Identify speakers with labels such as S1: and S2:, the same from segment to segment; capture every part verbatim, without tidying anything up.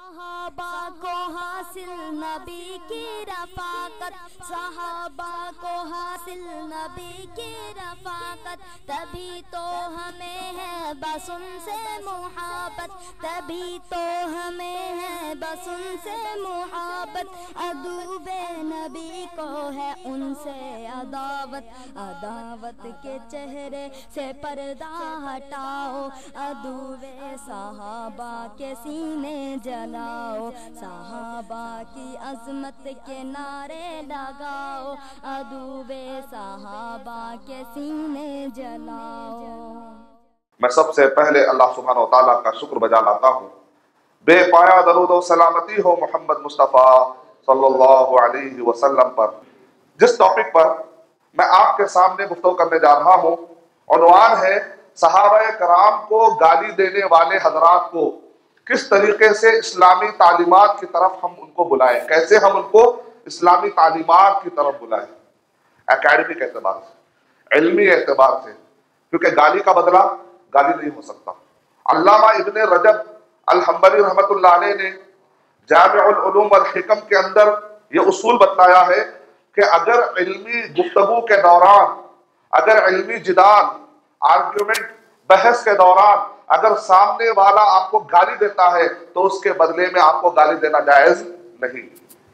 S1: صحابہ کو حاصل نبی کی رفاقت، صحابہ کو حاصل نبی کی رفاقت، تبھی تو ہمیں ہے بس ان سے محبت، تبھی تو ہمیں ہے بس ان سے محبت، عدو نبی کو ہے ان سے عداوت، عداوت کے چہرے سے پردہ ہٹاؤ، عدو صحابہ کے سینے جلاؤ، صحابہ کی عظمت کے نعرے لگاؤ، عدو صحابہ کے سینے جلاؤ۔
S2: میں سب سے پہلے اللہ سبحانہ و تعالیٰ کا شکر بجا لاتا ہوں، بے پایا درود و سلامتی ہو محمد مصطفیٰ صلی اللہ علیہ وسلم پر۔ جس ٹاپک پر میں آپ کے سامنے گفتگو کرنے جا رہا ہوں، عنوان ہے صحابہ کرام کو گالی دینے والے حضرات کو کس طریقے سے اسلامی تعلیمات کی طرف ہم ان کو بلائیں، کیسے ہم ان کو اسلامی تعلیمات کی طرف بلائیں، اکیڈمک اعتبار سے، علمی اعتبار سے، کیونکہ گالی کا بدلہ گالی نہیں ہو سکتا۔ علامہ ابن رجب الحنبلی رحمۃ اللہ علیہ نے جامع العلوم والحکم کے اندر یہ اصول بتلایا ہے کہ اگر علمی گفتگو کے دوران، اگر علمی جدال، آرگیومنٹ، بحث کے دوران اگر سامنے والا آپ کو گالی دیتا ہے تو اس کے بدلے میں آپ کو گالی دینا جائز نہیں،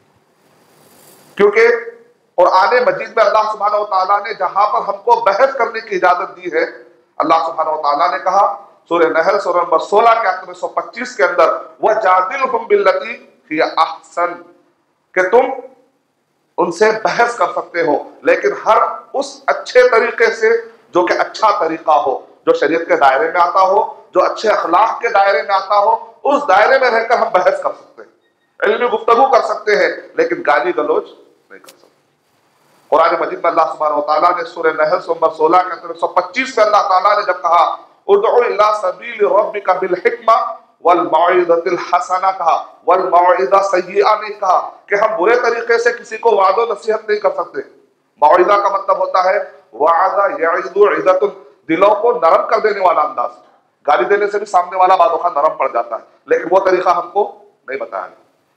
S2: کیونکہ قرآن مجید میں اللہ سبحانہ و تعالیٰ نے جہاں پر ہم کو بحث کرنے کی اجازت دی ہے، اللہ سبحانہ و تعالیٰ نے کہا سورہ نحل سورہ نمبر سولہ کے آیت نمبر ایک سو پچیس کے اندر وَجَادِلْهُمْ بِالَّتِي هِيَ أَحْسَنُ، کہ تم ان سے بحث کر سکتے ہو لیکن ہر اس اچھے طریقے سے جو کہ اچھا طریقہ ہو، جو شریعت کے دائرے میں آتا ہو، جو اچھے اخلاق کے دائرے میں آتا ہو، اس دائرے میں رہ کر ہم بحث کر سکتے ہیں، علمی گفتگو کر سکتے ہیں لیکن گالی گلوچ نہیں کر سکتے۔ قرآن مجید میں اللہ سبحانہ و تعالیٰ نے سورہ نحل سورہ نمبر سولہ کے اندر ایک سو پچیس میں اللہ تعالیٰ نے جب کہا ادعو الی سبیل ربک بالحکمہ والموعظۃ الحسنہ کہا، والموعظہ سیئہ نہیں کہا کہ ہم برے طریقے سے کسی کو وعظ و نصیحت نہیں کر سکتے۔ موعظہ کا مطلب ہوتا ہے وعظ یعظ عظۃ، دلوں کو نرم کر دینے والا انداز، گالی دینے سے بھی سامنے والا بعض اوقات نرم پڑ جاتا ہے لیکن وہ طریقہ ہم کو نہیں بتایا،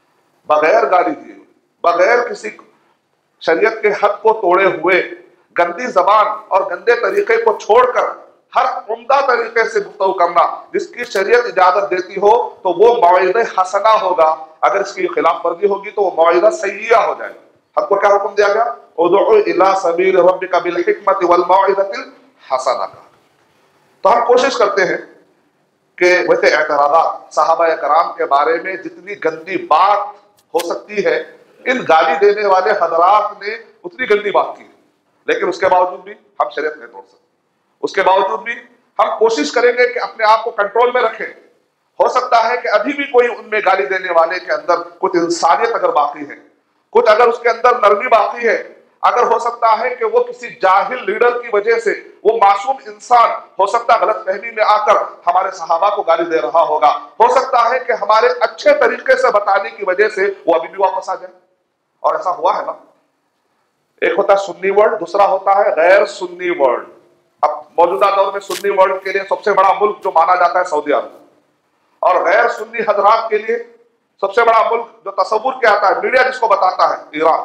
S2: بغیر گالی دیے، بغیر کسی شریعت کے حد کو توڑے ہوئے، گندی زبان اور گندے طریقے کو چھوڑ کر ہر عمدہ طریقے سے گفتگو کرنا جس کی شریعت اجازت دیتی ہو تو وہ موعظہ حسنہ ہوگا، اگر اس کی خلاف ورزی ہوگی تو وہ موعظہ سیئہ ہو جائے گا۔ ہم کو کیا حکم دیا گیا؟ ادعو الی سبیل ربک بالحکمۃ والموعظۃ الحسنہ کا۔ تو ہم کوشش کرتے ہیں کہ ویسے اعتراضات صحابہ کرام کے بارے میں جتنی گندی بات ہو سکتی ہے ان گالی دینے والے حضرات نے اتنی گندی بات کی، لیکن اس کے باوجود بھی ہم شریعت نہیں توڑ سکتے، اس کے باوجود بھی ہم کوشش کریں گے کہ اپنے آپ کو کنٹرول میں رکھیں۔ ہو سکتا ہے کہ ابھی بھی کوئی ان میں گالی دینے والے کے اندر کچھ انسانیت اگر باقی ہے، کچھ اگر اس کے اندر نرمی باقی ہے، اگر ہو سکتا ہے کہ وہ کسی جاہل لیڈر کی وجہ سے وہ معصوم انسان ہو سکتا ہے غلط فہمی میں آ کر ہمارے صحابہ کو گالی دے رہا ہوگا، ہو سکتا ہے کہ ہمارے اچھے طریقے سے بتانے کی وجہ سے وہ ابھی بھی واپس آ جائے، اور ایسا ہوا ہے نا۔ ایک ہوتا ہے سنی ورلڈ، دوسرا ہوتا ہے غیر سنی ورلڈ۔ اب موجودہ دور میں سنی ورلڈ کے لیے سب سے بڑا ملک جو مانا جاتا ہے سعودی عرب، اور غیر سنی حضرات کے لیے سب سے بڑا ملک جو تصور کیا آتا ہے، میڈیا جس کو بتاتا ہے، ایران۔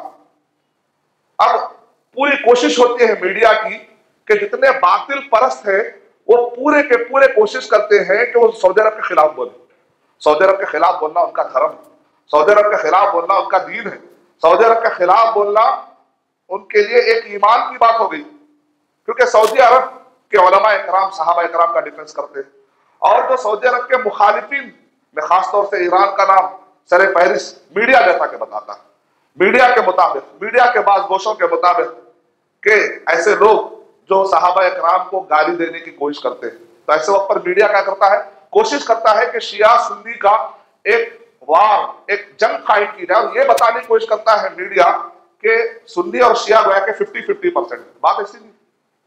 S2: اب پوری کوشش ہوتی ہے میڈیا کی کہ جتنے باطل پرست ہیں وہ پورے کے پورے کوشش کرتے ہیں کہ وہ سعودی عرب کے خلاف بولیں۔ سعودی عرب کے خلاف بولنا ان کا دھرم ہے، سعودی عرب کے خلاف بولنا ان کا دین ہے، سعودی عرب کے خلاف بولنا ان کے لیے ایک ایمان کی بات ہو گئی، کیونکہ سعودی عرب کے علماء اکرام صحابہ اکرام کا ڈیفنس کرتے ہیں، اور جو سعودی عرب کے مخالفین میں خاص طور سے ایران کا نام سر فہرست میڈیا جیسا کہ بتاتا ہے، میڈیا کے مطابق، میڈیا کے بعض گوشوں کے مطابق کہ ایسے لوگ جو صحابہ اکرام کو گالی دینے کی کوشش کرتے ہیں، تو ایسے وقت پر میڈیا کیا کرتا ہے؟ کوشش کرتا ہے کہ شیعہ سنی کا ایک وار، ایک جنگ قائم کی جائے، اور یہ بتانے کی کوشش کرتا ہے میڈیا کہ سنی اور شیعہ گویا کہ ففٹی ففٹی پرسینٹ، بات ایسی نہیں۔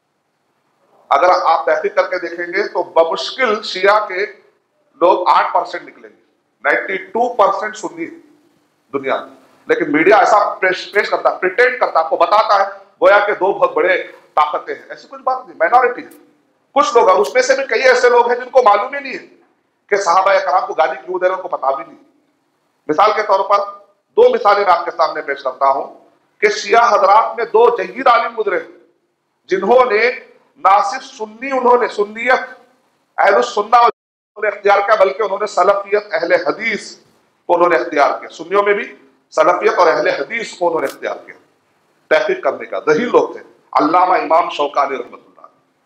S2: اگر آپ تحقیق کر کے دیکھیں گے تو بمشکل شیعہ کے لوگ آٹھ پرسینٹ نکلیں گے، نائنٹی ٹو پرسینٹ سنی دنیا میں، لیکن میڈیا ایسا پیش پیش کرتا ہے، پریٹینڈ کرتا ہے، آپ کو بتاتا ہے گویا کہ دو بہت بڑے طاقتیں ہیں، ایسی کچھ بات نہیں، مائنورٹی ہے، کچھ لوگ ہیں، اس میں سے بھی کئی ایسے لوگ ہیں جن کو معلوم ہی نہیں ہے کہ صحابہ کرام کو گالی کیوں دے رہے ہیں، ان کو پتا بھی نہیں۔ مثال کے طور پر دو مثالیں میں آپ کے سامنے پیش کرتا ہوں کہ شیعہ حضرات میں دو جید عالم گزرے جنہوں نے نہ صرف سنی انہوں نے سنیت اہل السنہ انہوں نے اختیار کیا بلکہ انہوں نے سلفیت اہل حدیث کو انہوں نے اختیار کیا. سنیوں میں بھی سلفیت اور اہل حدیث کو انہوں نے اختیار کیا تحقیق کرنے کا. ذہین لوگ تھے. علامہ امام شوکانی رحمۃ اللہ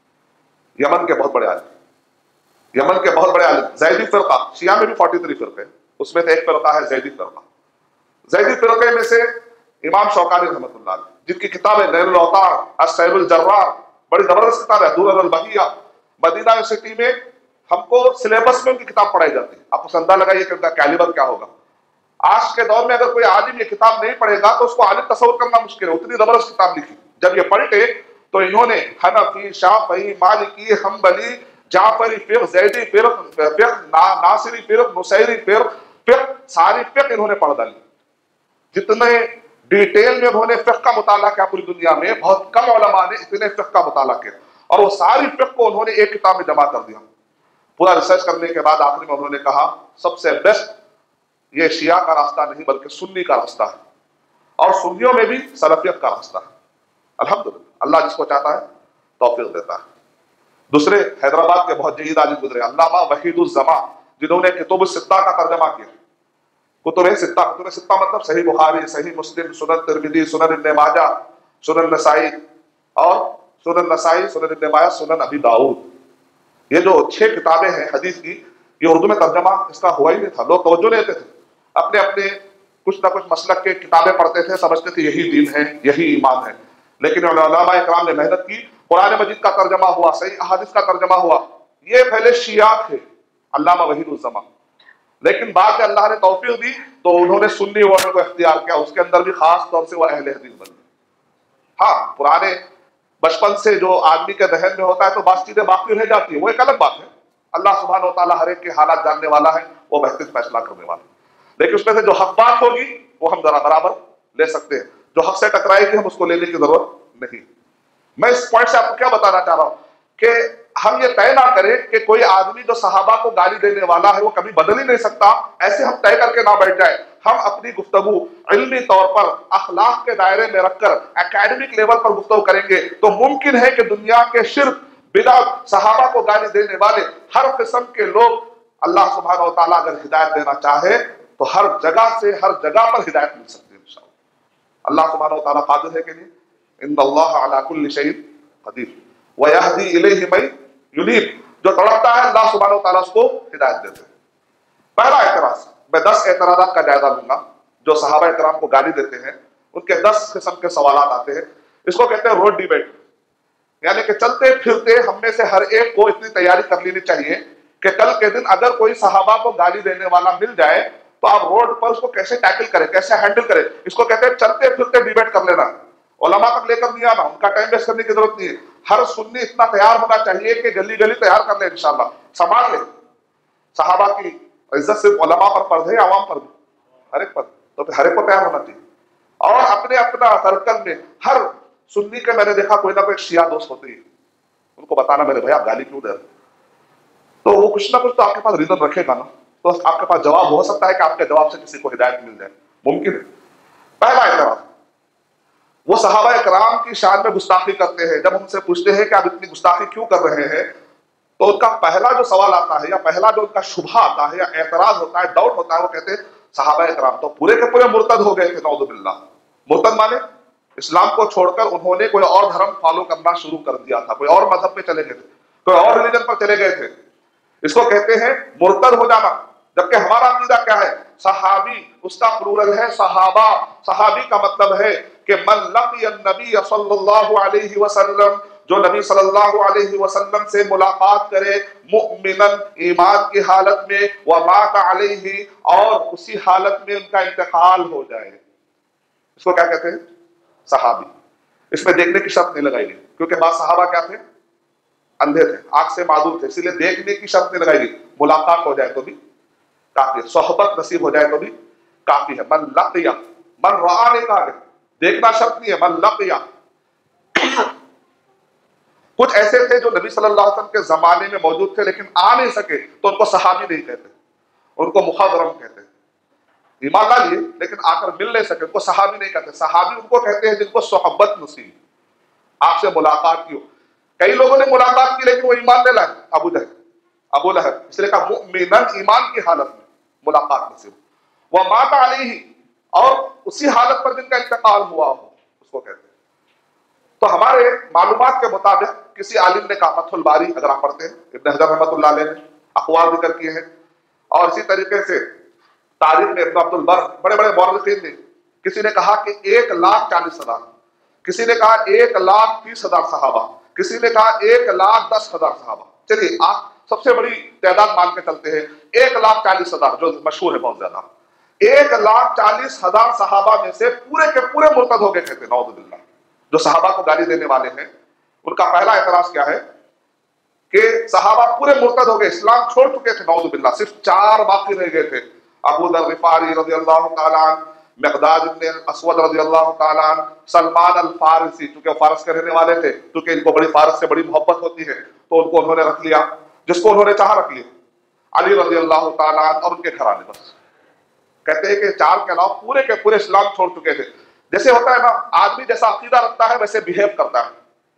S2: یمن کے بہت بڑے عالم یمن کے بہت بڑے عالم. زیدی فرقہ شیعہ میں بھی فورٹی تھری فرقے اس میں سے ایک فرقہ ہے زیدی فرقہ. زیدی فرقے میں سے امام شوکانی رحمۃ اللہ علیہ جن کی کتاب ہے نیل الاوطار السیل الجرار بڑی زبردست کتاب ہے. درر البہیہ مدینہ یونیورسٹی میں ہم کو سلیبس میں ان کی کتاب پڑھائی جاتی ہے. آپ کو اندازہ لگائیے کہ ان کا کیلیبر کیا ہوگا. آج کے دور میں اگر کوئی عالم یہ کتاب نہیں پڑھے گا تو اس کو عالم تصور کرنا مشکل ہے. اتنی زبردست کتاب لکھی. جب یہ پلٹے تو انہوں نے حنفی شافعی مالکی حنبلی جعفری فرق زیدی فرق فرق ناصری فرق نصیری فرق فرق ساری فرق انہوں نے پڑھ ڈالی. جتنے ڈیٹیل میں انہوں نے فقہ کا مطالعہ کیا پوری دنیا میں بہت کم علماء نے اتنے فقہ کا مطالعہ کیا اور وہ ساری فقہ کو انہوں نے ایک کتاب میں جمع کر دیا. پورا ریسرچ کرنے کے بعد آخر میں انہوں نے کہا سب سے بیسٹ یہ شیعہ کا راستہ نہیں بلکہ سنی کا راستہ ہے اور سنیوں میں بھی سلفیت کا راستہ ہے. الحمدللہ اللہ جس کو چاہتا ہے توفیق دیتا ہے. دوسرے حیدرآباد کے بہت جید عالم گزرے علامہ وحید الزماں جنہوں نے کتب الستہ کا ترجمہ کیا. کتب ستہ کتب ستہ مطلب صحیح بخاری صحیح مسلم سنن ترمذی سنن ابن ماجہ سنن نسائی اور سنن نسائی سنن ابن ماجہ سنن ابی داؤد. یہ جو چھ کتابیں ہیں حدیث کی یہ اردو میں ترجمہ اس کا ہوا ہی نہیں تھا. لوگ توجہ لیتے تھے اپنے اپنے کچھ نہ کچھ مسلک کے کتابیں پڑھتے تھے سمجھتے تھے یہی دین ہے یہی ایمان ہے. لیکن علماء اکرام نے محنت کی. قرآن مجید کا ترجمہ ہوا صحیح احادیث کا ترجمہ ہوا. یہ پہلے شیعہ تھے علامہ وحید الزماں لیکن بعد میں اللہ نے توفیق دی تو انہوں نے سنی ورڈ کو اختیار کیا. اس کے اندر بھی خاص طور سے وہ اہل حدیث بن گئے. ہاں پرانے بچپن سے جو آدمی کے ذہن میں ہوتا ہے تو بات چیزیں باقی رہ جاتی ہے وہ ایک الگ بات ہے. اللہ سبحانہ و تعالیٰ ہر ایک کے حالات جاننے والا ہے وہ بہترین فیصلہ کرنے والا ہے. لیکن اس میں سے جو حق بات ہوگی وہ ہم ذرا برابر لے سکتے ہیں. جو حق سے ٹکرائے گی ہم اس کو لینے کی ضرورت نہیں. میں اس پوائنٹ سے آپ کو کیا بتانا چاہ رہا ہوں کہ ہم یہ طے نہ کریں کہ کوئی آدمی جو صحابہ کو گالی دینے والا ہے وہ کبھی بدل ہی نہیں سکتا. ایسے ہم طے کر کے نہ بیٹھ جائیں. ہم اپنی گفتگو علمی طور پر اخلاق کے دائرے میں رکھ کر اکیڈمک لیول پر گفتگو کریں گے تو ممکن ہے کہ دنیا کے شرک بدعت صحابہ کو گالی دینے والے ہر قسم کے لوگ اللہ سبحانہ و تعالیٰ اگر ہدایت دینا چاہے تو ہر جگہ سے ہر جگہ پر ہدایت مل سکتی ہے انشاءاللہ. اللہ سبحانہ و تعالیٰ قادر ہے کہ نہیں. ان اللہ علی کل شیء قدیر ویہدی الیہ من ینیب. جو تڑپتا ہے اللہ سبحانہ و تعالیٰ اس کو ہدایت دیتے ہیں. پہلا اعتراض میں دس اعتراضات کا جائزہ لوں گا جو صحابہ کرام کو گالی دیتے ہیں. ان کے دس قسم کے سوالات آتے ہیں. اس کو کہتے ہیں روڈ ڈیبیٹ. یعنی کہ چلتے پھرتے ہم میں سے ہر ایک کو اتنی تیاری کر لینی چاہیے کہ کل کے دن اگر کوئی صحابہ کو گالی دینے والا مل جائے تو آپ روڈ پر اس کو کیسے ٹیکل کریں کیسے ہینڈل کریں. اس کو کہتے ہیں چلتے پھرتے ڈیبیٹ کر لینا. علماء تک لے کر نہیں آنا. ان کا ٹائم ویسٹ کرنے کی ضرورت نہیں ہے. ہر سنی اتنا تیار ہونا چاہیے کہ گلی گلی تیار کر لیں انشاءاللہ سنبھال لیں. صحابہ کی عزت صرف علماء پر فرض ہے عوام پر بھی ہر ایک پر تو پھر ہر ایک کو تیار ہونا چاہیے. اور اپنے اپنا سرکل میں ہر سنی کے میں نے دیکھا کوئی نہ کوئی شیعہ دوست ہوتے ہی ان کو بتانا میرے بھائی آپ گالی کیوں دے رہے تو وہ کچھ نہ کچھ تو آپ کے پاس ریزن رکھے گا نا. تو آپ کے پاس جواب ہو سکتا ہے کہ آپ کے جواب سے کسی کو ہدایت مل جائے. ممکن ہے. پہلا اعتراض وہ صحابہ کرام کی شان میں گستاخی کرتے ہیں. جب ہم سے پوچھتے ہیں کہ آپ اتنی گستاخی کیوں کر رہے ہیں تو ان کا پہلا جو سوال آتا ہے یا پہلا جو ان کا شبہ آتا ہے یا اعتراض ہوتا ہے ڈاؤٹ ہوتا ہے وہ کہتے ہیں صحابہ کرام تو پورے کے پورے مرتد ہو گئے تھے. نعوذ باللہ. مرتد مانے اسلام کو چھوڑ کر انہوں نے کوئی اور دھرم فالو کرنا شروع کر دیا تھا. کوئی اور مذہب پہ چلے گئے تھے کوئی اور ریلیجن پر چلے گئے تھے. اس کو کہتے ہیں مرتد ہو جانا. جبکہ ہمارا عقیدہ کیا ہے صحابی اس کا پلورل ہے صحابہ. صحابی کا مطلب ہے کہ من لقی النبی صلی اللہ علیہ وسلم جو نبی صلی اللہ علیہ وسلم سے ملاقات کرے مؤمنن ایمان کی حالت میں ومات علیہ اور اسی حالت میں ان کا انتقال ہو جائے. اس کو کیا کہتے ہیں صحابی. اس میں دیکھنے کی شرط نہیں لگائی گئی کیونکہ بعض صحابہ کیا تھے اندھے تھے آنکھ سے معذور تھے اسی لیے دیکھنے کی شرط نہیں لگائی گئی. ملاقات ہو جائے تو بھی کافی ہے. صحبت نصیب ہو جائے تو بھی کافی ہے. من لقیا من رعا نہیں کہا گیا. دیکھنا شرط نہیں ہے. من لقیا. کچھ ایسے تھے جو نبی صلی اللہ علیہ وسلم کے زمانے میں موجود تھے لیکن آ نہیں سکے تو ان کو صحابی نہیں کہتے ان کو مخضرم کہتے. ایمان لا لیے لیکن آ کر مل نہیں سکے، ان کو صحابی نہیں کہتے. صحابی ان کو کہتے ہیں جن کو صحبت نصیب، آپ سے ملاقات کی ہو. کئی لوگوں نے ملاقات کی لیکن وہ ایمان نہیں لائے. ابو جہل، ابو لہب، اس لیے کہا مؤمناً، ایمان کی حالت میں ملاقات نصیب. وہ مات علیہ، اور اسی حالت پر جن کا انتقال ہوا ہو اس کو کہتے ہیں. تو ہمارے معلومات کے مطابق کسی عالم نے کہا، فتح الباری اگر آپ پڑھتے ہیں، ابن حجر رحمۃ اللہ علیہ نے اقوال ذکر کیے ہیں، اور اسی طریقے سے تاریخ میں ابن عبد البر، بڑے بڑے مورخین نے، کسی نے کہا کہ ایک لاکھ چالیس ہزار، کسی نے کہا ایک لاکھ تیس ہزار صحابہ، کسی نے کہا ایک لاکھ دس ہزار صحابہ. چلیے آپ سب سے بڑی تعداد مان کے چلتے ہیں ایک لاکھ چالیس ہزار، جو مشہور ہے بہت زیادہ. ایک لاکھ چالیس ہزار صحابہ میں سے پورے کے پورے مرتد ہو گئے کہتے ہیں، نعوذ باللہ. جو صحابہ کو گالی دینے والے ہیں ان کا پہلا اعتراض کیا ہے کہ صحابہ پورے مرتد ہو گئے، اسلام چھوڑ چکے تھے، نعوذ باللہ. صرف چار باقی رہ گئے تھے، ابو ذر غفاری رضی اللہ تعالیٰ عنہ، مقداد ابن اسود رضی اللہ تعالیٰ عنہ، سلمان الفارسی، چونکہ وہ فارس کے رہنے والے تھے، کیونکہ ان کو بڑی فارس سے بڑی محبت ہوتی ہے تو ان کو انہوں نے رکھ لیا، جس کو انہوں نے چاہا رکھ لیا. علی رضی اللہ تعالیٰ عنہ اور ان کے گھرانے. بس کہتے ہیں کہ چار کے علاوہ پورے کے پورے اسلام چھوڑ چکے تھے. جیسے ہوتا ہے نا، آدمی جیسا عقیدہ رکھتا ہے ویسے بہیو کرتا ہے.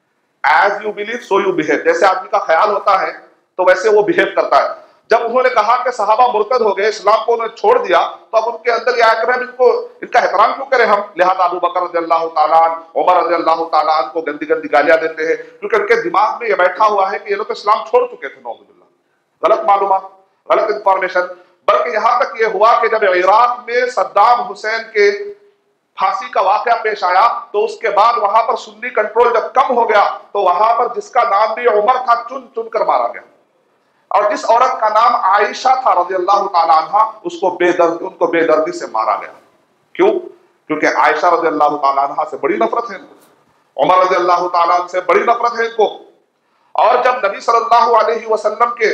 S2: As you believe so you behave. جیسے آدمی کا خیال ہوتا ہے تو ویسے وہ بہیو کرتا ہے. جب انہوں نے کہا کہ صحابہ مرتد ہو گئے، اسلام کو انہوں نے چھوڑ دیا، تو اب ان کے اندر یہ آیا کہ ان کو ان کا احترام کیوں کریں ہم؟ لہذا ابو بکر رضی اللہ تعالیٰ عنہ، عمر رضی اللہ تعالیٰ عنہ کو گندی گندی گالیاں دیتے ہیں، کیونکہ ان کے دماغ میں یہ بیٹھا ہوا ہے کہ یہ لوگ اسلام چھوڑ چکے تھے. نعوذ باللہ. غلط معلومات، غلط انفارمیشن. بلکہ یہاں تک یہ ہوا کہ جب عراق میں صدام حسین کے پھانسی کا واقعہ پیش آیا تو اس کے بعد وہاں پر سنی کنٹرول جب کم ہو گیا تو وہاں پر جس کا نام بھی عمر تھا چن چن کر مارا گیا، اور جس عورت کا نام عائشہ تھا رضی اللہ تعالیٰ عنہ اس کو بے درد ان کو بے دردی سے مارا گیا. کیوں؟ کیونکہ عائشہ رضی اللہ تعالیٰ عنہ سے بڑی نفرت ہے ان کو، عمر رضی اللہ تعالیٰ عنہ سے بڑی نفرت ہے ان کو. اور جب نبی صلی اللہ علیہ وسلم کے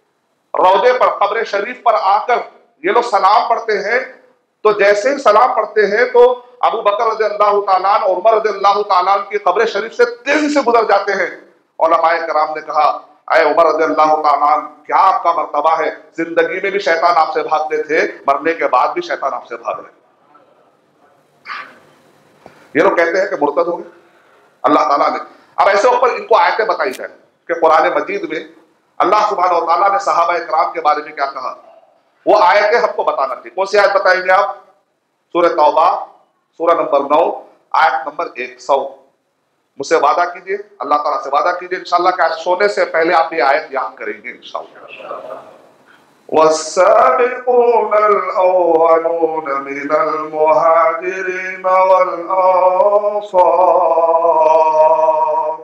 S2: روضے پر، قبر شریف پر آ کر یہ لوگ سلام پڑھتے ہیں تو جیسے ہی سلام پڑھتے ہیں تو ابو بکر رضی اللہ تعالیٰ عنہ اور عمر رضی اللہ تعالیٰ عنہ کی قبر شریف سے تیزی سے گزر جاتے ہیں. علماء کرام نے کہا، اے عمر رضی اللہ تعالیٰ عنہ، کیا آپ کا مرتبہ ہے؟ زندگی میں بھی شیطان آپ سے بھاگتے تھے، مرنے کے بعد بھی شیطان آپ سے بھاگ رہے. یہ لوگ کہتے ہیں کہ مرتد ہو گئے. اللہ تعالیٰ نے اب ایسے اوپر ان کو آیتیں بتائی جائیں کہ قرآن مجید میں اللہ سبحانہ و تعالیٰ نے صحابہ کرام کے بارے میں کیا کہا. وہ آیتیں ہم کو بتانا تھی. کون سی آیت بتائیں گے آپ؟ سورہ توبہ، سورہ نمبر نو، آیت نمبر ایک سو. مجھ سے وعدہ کیجئے، اللہ تعالیٰ سے وعدہ کیجئے انشاءاللہ کہ آج سونے سے پہلے آپ یہ آیت یاد کریں گے انشاءاللہ. والسابقون الأولون من المهاجرين والأنصار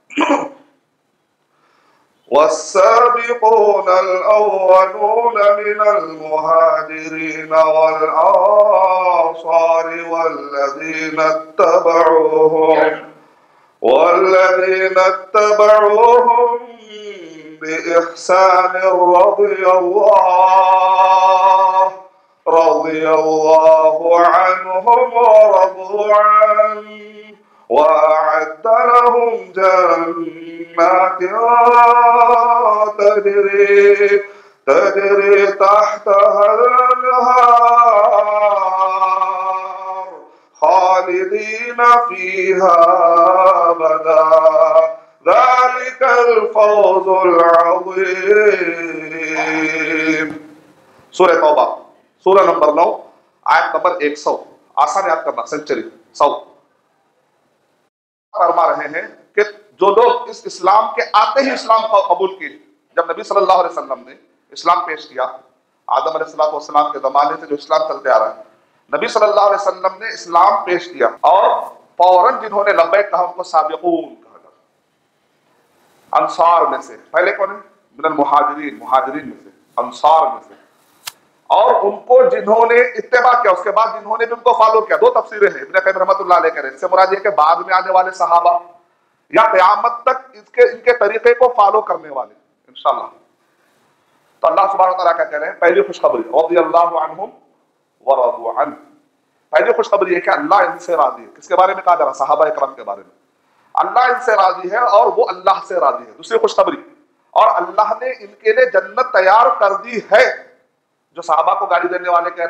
S2: والسابقون الأولون من المهاجرين والأنصار والذين اتبعوهم والذين اتبعوهم بإحسان رضي الله رضي الله عنهم ورضوا عنه وأعد لهم جنات تجري تجري تحتها الأنهار خالدين فيها أبدا ذلك الفوز العظيم. سورہ توبہ، سورہ نمبر نو، آیت نمبر ایک سو. آسان یاد کرنا، سنچری سو. فرما رہے ہیں کہ جو لوگ اس اسلام کے آتے ہی اسلام کو قبول کی، جب نبی صلی اللہ علیہ وسلم نے اسلام پیش کیا، آدم علیہ السلام کے زمانے سے جو اسلام چلتے آ رہا ہے، نبی صلی اللہ علیہ وسلم نے اسلام پیش کیا اور فوراً جنہوں نے لبیک کہا ان کو سابقون کہا جاتا. انصار میں سے پہلے کون ہے؟ من المہاجرین، مہاجرین میں سے، انصار میں سے. اور ان کو جنہوں نے اتباع کیا، اس کے بعد جنہوں نے بھی ان کو فالو کیا. دو تفسیریں ہیں ابن قیم رحمۃ اللہ علیہ کرے. اس سے مراد یہ کہ بعد میں آنے والے صحابہ یا قیامت تک اس کے ان کے طریقے کو فالو کرنے والے انشاءاللہ. تو اللہ سبحانہ وتعالیٰ کیا کہہ رہے ہیں؟ پہلی خوشخبری رضی اللہ عنہم ورضوا عنہ. پہلی خوشخبری ہے کہ اللہ ان سے راضی ہے. کس کے بارے میں کہا جا رہا؟ صحابہ اکرام کے بارے میں. اللہ ان سے راضی ہے اور وہ اللہ سے راضی ہے. دوسری خوشخبری، اور اللہ نے ان کے لیے جنت تیار کر دی ہے. جو صحابہ کو گالی دینے والے کہہ رہے ہیں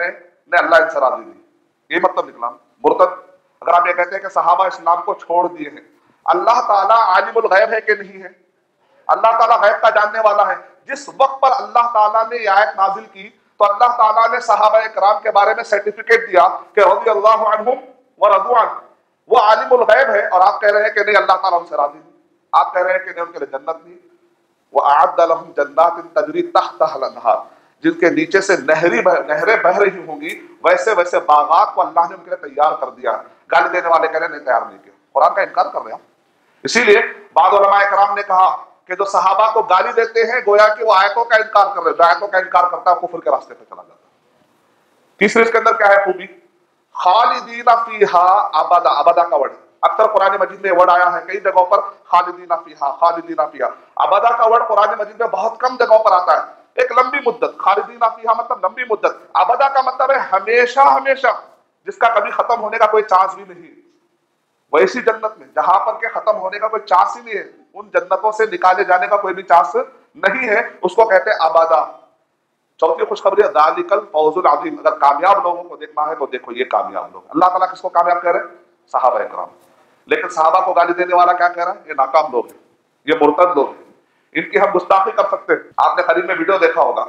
S2: نہیں اللہ ان سے راضی نہیں. یہ مطلب نکلا مرتد. اگر آپ یہ کہتے ہیں کہ صحابہ اسلام کو چھوڑ دیے ہیں، اللہ تعالیٰ عالم الغیب ہے کہ نہیں ہے؟ اللہ تعالیٰ غیب کا جاننے والا ہے. جس وقت پر اللہ تعالیٰ نے یہ آیت نازل کی تو اللہ تعالیٰ نے صحابہ کرام کے بارے میں سرٹیفکیٹ دیا کہ رضی اللہ عنہم ورضوا عنہ، وہ عالم الغیب ہے، اور آپ کہہ رہے ہیں کہ نہیں اللہ تعالیٰ ان سے راضی نہیں. آپ کہہ رہے ہیں کہ نہیں ان کے لیے جنت نہیں. وَأَعَدَّ لَهُمْ جَنَّاتٍ تَجْرِي تَحْتَهَا الْأَنْهَارُ، جن کے نیچے سے نہری نہریں بہ رہی ہوں گی، ویسے ویسے باغات کو اللہ نے ان کے لیے تیار کر دیا. گالی دینے والے کہہ رہے ہیں نہیں تیار نہیں کیا، قرآن کا انکار کر رہے ہیں. اسی لیے بعض علماء کرام نے کہا کہ جو صحابہ کو گالی دیتے ہیں گویا کہ وہ آیتوں کا انکار کر رہے ہیں. جو آیتوں کا انکار کرتا ہے کفر کے راستے پہ چلا جاتا ہے. تیسرے اس کے اندر کیا ہے خوبی؟ خالدین فیہا ابدا. ابدا کا ورڈ اکثر قرآن مجید میں ورڈ آیا ہے کئی جگہوں پر، خالدین فیہا خالدین فیہا. ابدا کا ورڈ قرآن مجید میں بہت کم جگہوں پر آتا ہے. ایک لمبی مدت، خالدین فیہا مطلب لمبی مدت. ابدا کا مطلب ہے ہمیشہ ہمیشہ، جس کا کبھی ختم ہونے کا کوئی چانس بھی نہیں. ویسی جنت میں جہاں پر کے ختم ہونے کا کوئی چانس ہی نہیں ہے، ان جنتوں سے نکالے جانے کا کوئی بھی چانس نہیں ہے، اس کو کہتے ہیں ابدا. چوتھی خوشخبری ذالک الفوز العظیم. اگر کامیاب لوگوں کو دیکھنا ہے تو دیکھو یہ کامیاب لوگ. اللہ تعالیٰ کس کو کامیاب کہہ رہے ہیں؟ صحابہ کرام. لیکن صحابہ کو گالی دینے والا کیا کہہ رہا ہے؟ یہ ناکام لوگ ہیں، یہ مرتد لوگ ہیں، ان کی ہم گستاخی کر سکتے ہیں. آپ نے قریب میں ویڈیو دیکھا ہوگا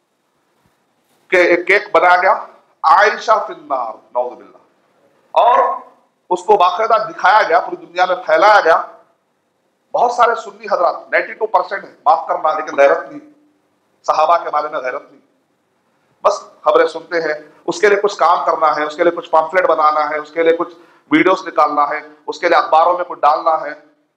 S2: کہ ایک کیک بنایا گیا عائشہ فی النار نعوذ باللہ، اور اس کو باقاعدہ دکھایا گیا، پوری دنیا میں پھیلایا گیا. بہت سارے سنی حضرات نائنٹی ٹو پرسینٹ ہے، معاف کرنا لیکن غیرت نہیں، صحابہ کے بارے میں غیرت نہیں. بس خبریں سنتے ہیں، اس کے لیے کچھ کام کرنا ہے، اس کے لیے کچھ پامفلیٹ بنانا ہے، اس کے لیے کچھ ویڈیوز نکالنا ہے، اس کے لیے اخباروں میں کچھ ڈالنا ہے،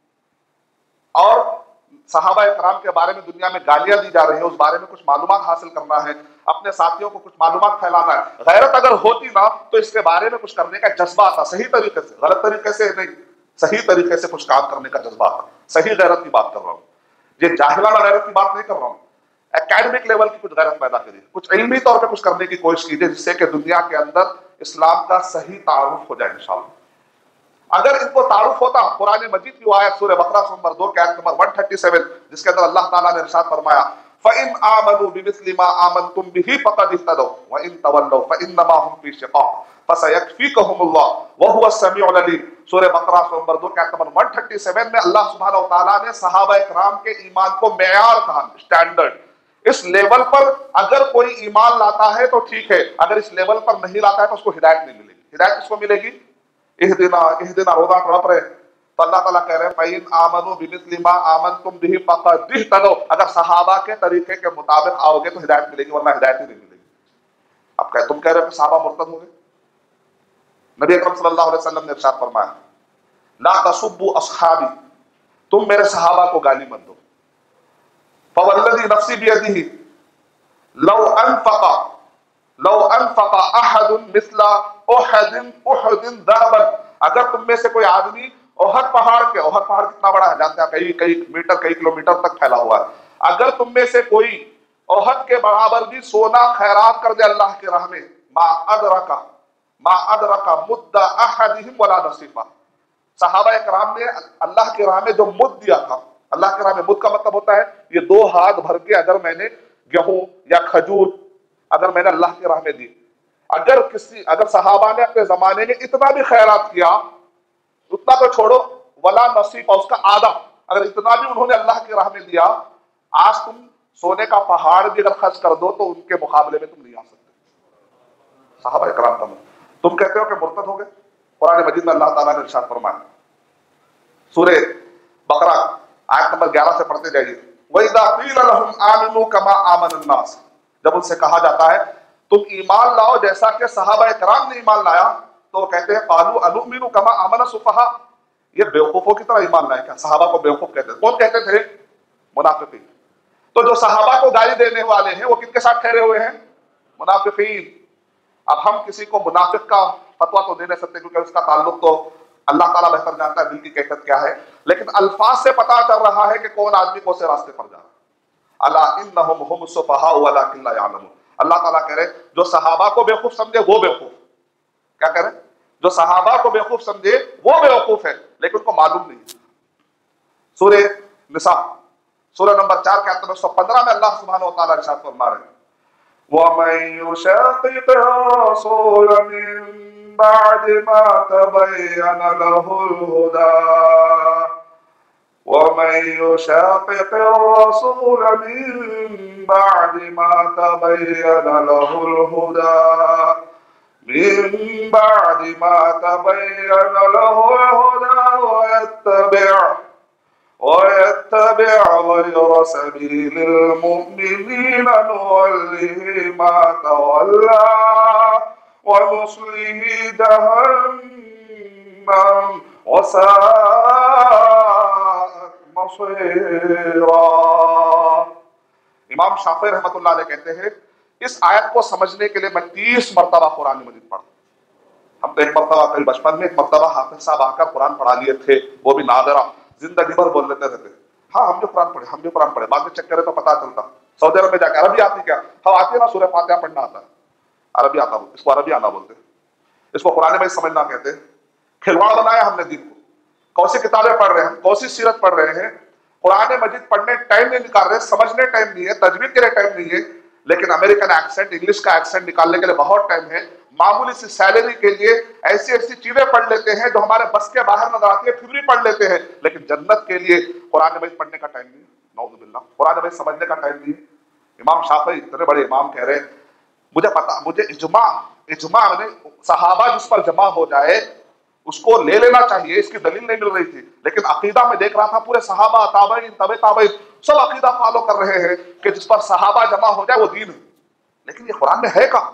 S2: اور صحابہ کرام کے بارے میں دنیا میں گالیاں دی جا رہی ہیں، اس بارے میں کچھ معلومات حاصل کرنا ہے، اپنے ساتھیوں کو کچھ معلومات پھیلانا ہے. غیرت اگر ہوتی نا تو اس کے بارے میں کچھ کرنے کا جذبہ آتا، صحیح طریقے سے، غلط طریقے سے نہیں، صحیح طریقے سے کچھ کام کرنے کا جذبہ آتا. صحیح غیرت کی بات کر رہا ہوں، یہ جاہلانہ غیرت کی بات نہیں کر رہا ہوں. اکیڈمک لیول کی کچھ غیرت پیدا کریے، کچھ علمی طور پہ کچھ کرنے کی کوشش کیجیے، جس سے کہ دنیا کے اندر اسلام کا صحیح تعارف ہو جائے انشاءاللہ. اگر ان کو تعارف ہوتا، قرآن مجید کی آیت سورہ بقرہ نمبر دو کے آیت نمبر ایک سو سینتیس، جس کے اندر اللہ تعالیٰ نے ارشاد فرمایا فَإِنْ آمَنُوا بِمِثْلِ مَا آمَنْتُمْ بِهِ فَقَدِ اهْتَدَوْا وَإِنْ تَوَلَّوْا فَإِنَّمَا هُمْ فِي شِقَاقٍ فَسَيَكْفِيكَهُمُ اللَّهُ وَهُوَ السَّمِيعُ الْعَلِيمُ. سورہ بقرہ نمبر دو کے آیت نمبر ایک سو سینتیس میں اللہ سبحانہ وتعالیٰ نے صحابہ کرام کے ایمان کو معیار کہا، اسٹینڈرڈ. اس لیول پر اگر کوئی ایمان لاتا ہے تو ٹھیک ہے، اگر اس لیول پر نہیں لاتا ہے تو اس کو ہدایت نہیں ملے گی. ہدایت کس کو ملے گی؟ اہدنا اہدنا روزہ پڑھ رہے تو اللہ تعالیٰ کہہ رہے ہیں فَإِنْ آمَنُوا بِمِثْلِ مَا آمَنْتُمْ بِهِ فَقَدِ اهْتَدَوْا. اگر صحابہ کے طریقے کے مطابق آؤ گے تو ہدایت ملے گی، ورنہ ہدایت ہی نہیں ملے گی. اب کہ تم کہہ رہے ہو کہ صحابہ مرتد ہو گئے. نبی اکرم صلی اللہ علیہ وسلم نے ارشاد فرمایا لا تسبوا اصحابی، تم میرے صحابہ کو گالی مت دو. فوالذی نفسی بیدہ لو انفق لو انفق احد مثل احد احد ذهبا، اگر تم میں سے کوئی آدمی احد پہاڑ کے، احد پہاڑ کتنا بڑا ہے جانتے ہیں، کئی کئی میٹر کئی کلومیٹر تک پھیلا ہوا ہے، اگر تم میں سے کوئی احد کے برابر بھی سونا خیرات کر دے اللہ کی راہ میں، ما ادرک ما ادرک مد احدہم ولا نصیفہ. صحابہ کرام نے اللہ کی راہ میں جو مد دیا تھا، اللہ کی راہ میں مد کا مطلب ہوتا ہے یہ دو ہاتھ بھر کے اگر میں نے گیہوں یا کھجور اگر میں نے اللہ کی راہ میں دی، اگر کسی اگر صحابہ نے اپنے زمانے میں اتنا بھی خیرات کیا، اتنا تو چھوڑو ولا نصیب، اس کا آدھا اگر اتنا بھی انہوں نے اللہ کی راہ میں دیا، آج تم سونے کا پہاڑ بھی اگر خرچ کر دو تو ان کے مقابلے میں تم نہیں آ سکتے. صحابہ کرام کا تم کہتے ہو کہ مرتد ہو گئے. قرآن مجید میں اللہ تعالیٰ نے ارشاد فرمایا سورہ بقرہ آیت نمبر گیارہ سے پڑھتے جائیے وَإِذَا قِيلَ لَهُمْ آمِنُوا كَمَا آمَنَ النَّاسِ، جب ان سے کہا جاتا ہے تم ایمان لاؤ جیسا کہ صحابہ کرام نے ایمان لایا، تو وہ کہتے ہیں قَالُوا أَنُؤْمِنُ كَمَا آمَنَ السُّفَهَاءُ، یہ بیوقوفوں کی طرح ایمان لائے. کیا صحابہ کو بیوقوف کہتے تھے؟ کون کہتے تھے؟ منافقین. تو جو صحابہ کو گالی دینے والے ہیں وہ کن کے ساتھ ٹھہرے ہوئے ہیں؟ منافقین. اب ہم کسی کو منافق کا فتویٰ تو دے نہیں سکتے کیونکہ اس کا تعلق تو اللہ تعالیٰ بہتر جانتا ہے دل کی کیفیت کیا ہے، لیکن الفاظ سے پتا چل رہا ہے کہ کون آدمی کون سے راستے پر جا رہا ہے. الا انہم هم السفہاء ولکن لا یعلمون. اللہ تعالیٰ کہہ رہے جو صحابہ کو بیوقوف سمجھے وہ بیوقوف. کیا کہہ رہے؟ جو صحابہ کو بیوقوف سمجھے وہ بیوقوف ہے لیکن ان کو معلوم نہیں. سورہ نساء سورہ نمبر چار کے آیت نمبر ایک سو پندرہ میں اللہ سبحانہ و تعالیٰ ارشاد فرما رہے ہیں وَمَن يُشَاقِقِ الرَّسُولَ مِن بَعْدِ مَا تَبَيَّنَ لَهُ الْهُدَى وَمَن يُشَاقِقِ الرَّسُولَ مِن بَعْدِ مَا تَبَيَّنَ لَهُ الْهُدَى من بعد ما تبين له الهدى ويتبع ويتبع غير سبيل المؤمنين نوله ما تولى ونصله جهنم وساءت مصيرا. امام شافعی رحمۃ اللہ علیہ کہتے ہیں اس آیت کو سمجھنے کے لیے میں تیس مرتبہ قرآن مجید پڑھا. ہم تو ایک مرتبہ کبھی بچپن میں ایک مرتبہ حافظ صاحب آ کر قرآن پڑھا لیے تھے، وہ بھی نادرہ، زندگی بھر بول لیتے رہتے ہاں ہم جو قرآن پڑھے ہم جو قرآن پڑھے بعد میں چیک کرے تو پتا چلتا. سعودی عرب میں جا کے عربی آتی کیا؟ ہم آتی ہے نا سورہ فاتحہ پڑھنا آتا ہے، عربی آتا ہو، اس کو عربی آنا بولتے، اس کو قرآن میں سمجھنا کہتے ہیں. کھلواڑ بنایا ہم نے دین کو. کون سی کتابیں پڑھ رہے ہیں، کون سی سیرت پڑھ رہے ہیں، قرآن مجید پڑھنے ٹائم نہیں نکال رہے، سمجھنے ٹائم نہیں ہے، تجوید کے لیے ٹائم نہیں ہے، لیکن امریکن ایکسنٹ، انگلش کا ایکسنٹ نکالنے کے لیے بہت ٹائم ہے. معمولی سی سیلری کے لیے ایسی ایسی چیزیں پڑھ لیتے ہیں جو ہمارے بس کے باہر نظر آتی ہے، پھر بھی پڑھ لیتے ہیں، لیکن جنت کے لیے قرآن مجید پڑھنے کا ٹائم نہیں ہے. نعوذ باللہ، قرآن مجید سمجھنے کا ٹائم نہیں ہے. امام شافعی اتنے بڑے امام کہہ رہے ہیں مجھے پتا مجھے اجماع اجماع میں صحابہ جس پر جمع ہو جائے اس کو لے لینا چاہیے، اس کی دلیل نہیں مل رہی تھی، لیکن عقیدہ میں دیکھ رہا تھا پورے صحابہ تابعین تبع تابعین سب عقیدہ فالو کر رہے ہیں کہ جس پر صحابہ جمع ہو جائے وہ دین ہے. لیکن یہ قرآن میں ہے کہاں،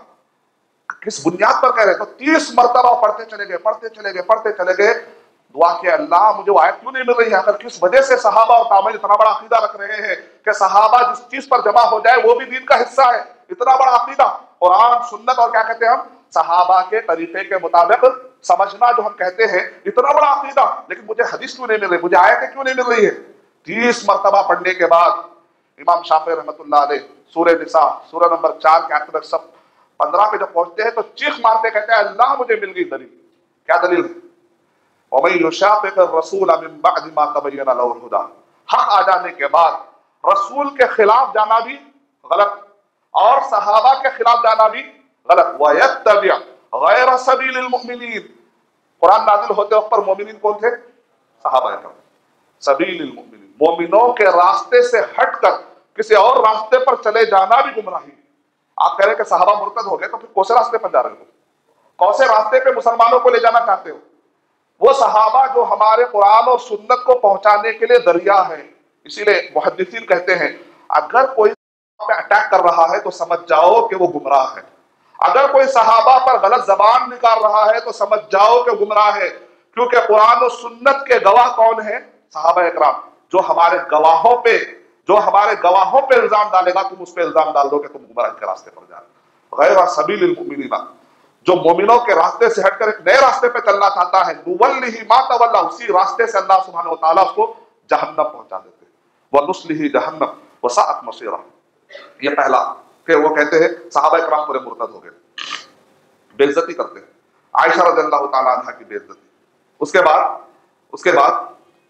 S2: کس بنیاد پر کہہ رہے؟ تو تیس مرتبہ پڑھتے چلے گئے پڑھتے چلے گئے پڑھتے چلے گئے دعا کہ اللہ مجھے وہ آیت کیوں نہیں مل رہی ہے، اگر کس وجہ سے صحابہ اور تابعین اتنا بڑا عقیدہ رکھ رہے ہیں کہ صحابہ جس چیز پر جمع ہو جائے وہ بھی دین کا حصہ ہے، اتنا بڑا عقیدہ، قرآن سنت اور کیا کہتے ہیں ہم صحابہ کے طریقے کے مطابق سمجھنا جو ہم کہتے ہیں، اتنا بڑا عقیدہ، لیکن مجھے حدیث کیوں نہیں مل رہی، مجھے آیتیں کیوں نہیں مل رہی ہے. تیس مرتبہ پڑھنے کے بعد امام شافعی رحمۃ اللہ علیہ سورہ نساء سورہ نمبر چار کے آخر تک سب پندرہ پہ جب پہنچتے ہیں تو چیخ مارتے کہتے ہیں اللہ مجھے مل گئی دلیل. کیا دلیل ہے؟ وَمَن يُشَاقِقِ الرَّسُولَ مِن بَعْدِ مَا تَبَيَّنَ لَهُ الْهُدَى، حق آ جانے کے بعد رسول کے خلاف جانا بھی غلط اور صحابہ کے خلاف جانا بھی غلط. وَيَتَّبِعْ غَيْرَ سَبِيلِ الْمُؤْمِنِينَ، قرآن نازل ہوتے وقت پر مومنین کون تھے؟ صحابہ کرام. سبیل المؤمنین، مومنوں کے راستے سے ہٹ کر کسی اور راستے پر چلے جانا بھی گمراہی. آپ کہہ رہے ہیں کہ صحابہ مرتد ہو گئے تو پھر کون سے راستے پر جا رہے ہو، کون سے راستے پہ مسلمانوں کو لے جانا چاہتے ہو؟ وہ صحابہ جو ہمارے قرآن اور سنت کو پہنچانے کے لیے ذریعہ ہے. اسی لیے محدثین کہتے ہیں اگر کوئی پہ اٹیک کر رہا ہے تو سمجھ جاؤ کہ وہ گمراہ ہے، اگر کوئی صحابہ پر غلط زبان نکال رہا ہے تو سمجھ جاؤ کہ گمراہ ہے، کیونکہ قرآن و سنت کے گواہ کون ہیں؟ صحابہ اکرام. جو ہمارے گواہوں پہ جو ہمارے گواہوں پہ الزام ڈالے گا تم اس پہ الزام ڈال دو کہ تم گمراہی کے راستے پر جا رہے. غیر سبیل المؤمنین، جو مومنوں کے راستے سے ہٹ کر ایک نئے راستے پہ چلنا چاہتا ہے، نُوَلِّهِ مَا تَوَلَّى، اسی راستے سے اللہ سبحانہ وتعالیٰ اس کو جہنم پہنچا دیتے. وَنُصْلِهِ جَهَنَّمَ وَسَاءَتْ مَصِيرًا. یہ پہلا کہ وہ کہتے ہیں صحابہ اکرام پورے مرتد ہو گئے، بے عزتی کرتے ہیں عائشہ رضی اللہ تعالیٰ عنہ کی بے عزتی. اس کے بعد اس کے بعد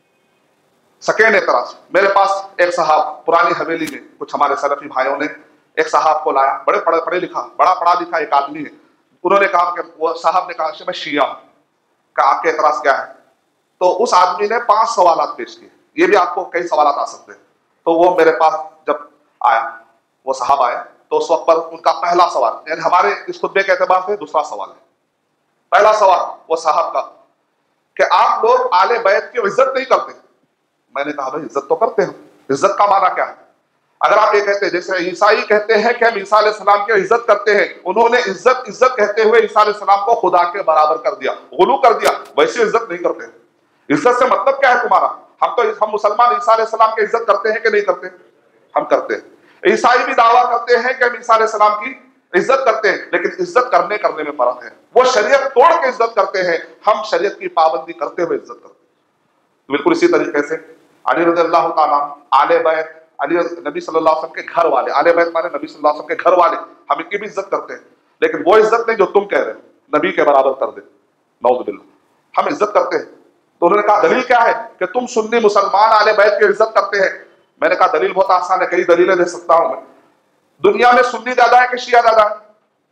S2: سکین اعتراض. میرے پاس ایک صاحب پرانی حویلی میں کچھ ہمارے سلفی بھائیوں نے ایک صاحب کو لایا، بڑے پڑھے پڑھے لکھا بڑا پڑھا لکھا ایک آدمی ہے. انہوں نے کہا کہ وہ صاحب نے کہا کہ میں شیعہ ہوں، کہ آپ کے اعتراض کیا ہے؟ تو اس آدمی نے پانچ سوالات پیش کیے. یہ بھی آپ کو کئی سوالات آ سکتے ہیں. تو وہ میرے پاس جب آیا، وہ صاحب آیا تو اس وقت پر ان کا پہلا سوال، یعنی ہمارے اس خطبے کے اعتبار سے دوسرا سوال ہے. پہلا سوال وہ صاحب کا کہ آپ لوگ آل بیت کی عزت نہیں کرتے. میں نے کہا بھائی عزت تو کرتے ہیں. عزت کا معنی کیا ہے؟ اگر آپ یہ کہتے ہیں جیسے عیسائی کہتے ہیں کہ ہم عیسیٰ علیہ السلام کی عزت کرتے ہیں، انہوں نے عزت عزت کہتے ہوئے عیسیٰ علیہ السلام کو خدا کے برابر کر دیا، غلو کر دیا، ویسے عزت نہیں کرتے. عزت سے مطلب کیا ہے تمہارا؟ ہم تو ہم مسلمان عیسیٰ علیہ السلام کی عزت کرتے ہیں کہ نہیں کرتے؟ ہم کرتے ہیں. عیسائی بھی دعویٰ کرتے ہیں کہ ہم عیسیٰ علیہ السلام کی عزت کرتے ہیں، لیکن عزت کرنے کرنے میں فرق ہے. وہ شریعت توڑ کے عزت کرتے ہیں، ہم شریعت کی پابندی کرتے ہوئے عزت کرتے ہیں. بالکل اسی طریقے سے علی رضی اللہ تعالیٰ آل بیت، علی نبی صلی اللہ علیہ وسلم کے گھر والے، آل بیت مانے نبی صلی اللہ علیہ وسلم کے گھر والے، ہم ان کی بھی عزت کرتے ہیں، لیکن وہ عزت نہیں جو تم کہہ رہے ہو نبی کے برابر کر دے. نعوذ باللہ. ہم عزت کرتے ہیں. تو انہوں نے کہا دلیل کیا ہے کہ تم سنی مسلمان آل بیت کی عزت کرتے ہیں؟ میں نے کہا دلیل بہت آسان ہے، کئی دلیلیں دے سکتا ہوں میں. دنیا میں سنی زیادہ ہے کہ شیعہ زیادہ ہے؟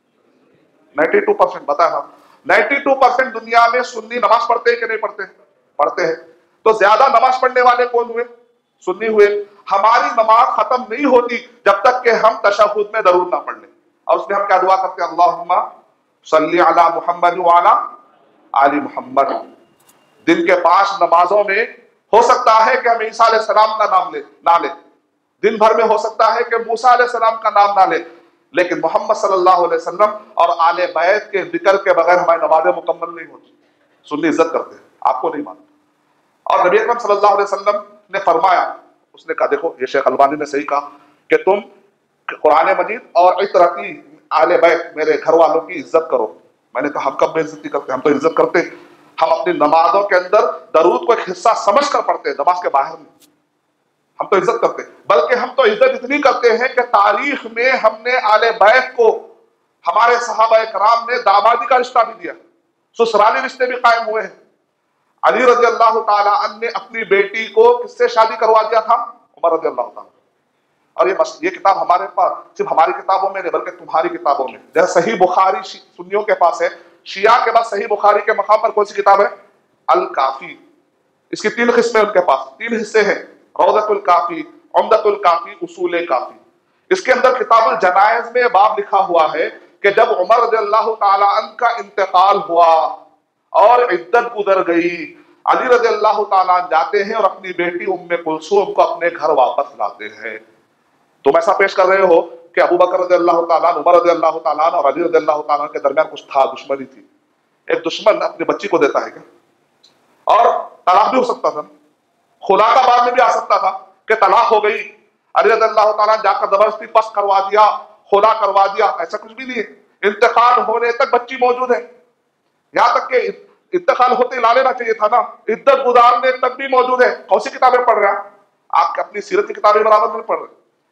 S2: نائنٹی ٹو پرسینٹ بتایا نا، نائنٹی ٹو پرسینٹ دنیا میں سنی نماز پڑھتے ہیں کہ نہیں پڑھتے؟ پڑھتے ہیں. تو زیادہ نماز پڑھنے والے کون ہوئے؟ سنی ہوئے. ہماری نماز ختم نہیں ہوتی جب تک کہ ہم تشہد میں درود نہ پڑھ لیں. اور اس میں ہم کیا دعا کرتے ہیں؟ اللہم صلی علی محمد وعلی آل محمد. دن کے پانچ نمازوں میں ہو سکتا ہے کہ ہم عیسیٰ علیہ السلام کا نام لے نہ لیں، دن بھر میں ہو سکتا ہے کہ موسیٰ علیہ السلام کا نام نہ لیں، لیکن محمد صلی اللہ علیہ وسلم اور آل بیت کے ذکر کے بغیر ہماری نمازیں مکمل نہیں ہوتی. سنی عزت کرتے ہیں، آپ کو نہیں مانتے. اور نبی اکرم صلی اللہ علیہ وسلم نے فرمایا، اس نے کہا دیکھو یہ شیخ البانی نے صحیح کہا کہ تم قرآن مجید اور عطرتی آل بیت میرے گھر والوں کی عزت کرو. میں نے کہا ہم کب بے عزتی کرتے؟ ہم تو عزت کرتے. ہم اپنی نمازوں کے اندر درود کو ایک حصہ سمجھ کر پڑھتے ہیں، نماز کے باہر نہیں. ہم تو عزت کرتے، بلکہ ہم تو عزت اتنی کرتے ہیں کہ تاریخ میں ہم نے آل بیت کو، ہمارے صحابہ کرام نے دامادی کا رشتہ بھی دیا، سسرالی رشتے بھی قائم ہوئے ہیں. علی رضی اللہ تعالیٰ عنہ نے اپنی بیٹی کو کس سے شادی کروا دیا تھا؟ عمر رضی اللہ تعالیٰ. اور یہ یہ کتاب ہمارے پاس صرف ہماری کتابوں میں نہیں بلکہ تمہاری کتابوں میں، جیسے صحیح بخاری سنیوں کے پاس ہے، شیعہ کے پاس صحیح بخاری کے مقام پر کون سی کتاب ہے؟ الکافی. اس کی تین قسمیں ان کے پاس، تین حصے ہیں، روضۃ الکافی، عمدۃ الکافی، اصول کافی. اس کے اندر کتاب الجنائز میں باب لکھا ہوا ہے کہ جب عمر رضی اللہ تعالیٰ عنہ کا انتقال ہوا اور عدت گزر گئی، علی رضی اللہ تعالیٰ عنہ جاتے ہیں اور اپنی بیٹی ام کلثوم کو اپنے گھر واپس لاتے ہیں. تم ایسا پیش کر رہے ہو کہ ابو بکر رضی اللہ تعالیٰ عنہ، عمر رضی اللہ تعالیٰ عنہ اور علی رضی اللہ تعالیٰ عنہ کے درمیان کچھ تھا، دشمنی تھی. ایک دشمن اپنی بچی کو دیتا ہے کیا؟ اور طلاق بھی ہو سکتا تھا، خلا کا بعد میں بھی آ سکتا تھا کہ طلاق ہو گئی، علی رضی اللہ تعالیٰ عنہ جا کر زبردستی پس کروا دیا، خلا کروا دیا. ایسا کچھ بھی نہیں ہے. انتقال ہونے تک بچی موجود ہے، یہاں تک کہ انتقال ہوتے لا لینا چاہیے تھا نا، عدت گزارنے تک بھی موجود ہے. کون سی کتابیں پڑھ رہے ہیں آپ؟ اپنی سیرت کی کتابیں برابر نہیں پڑھ رہے،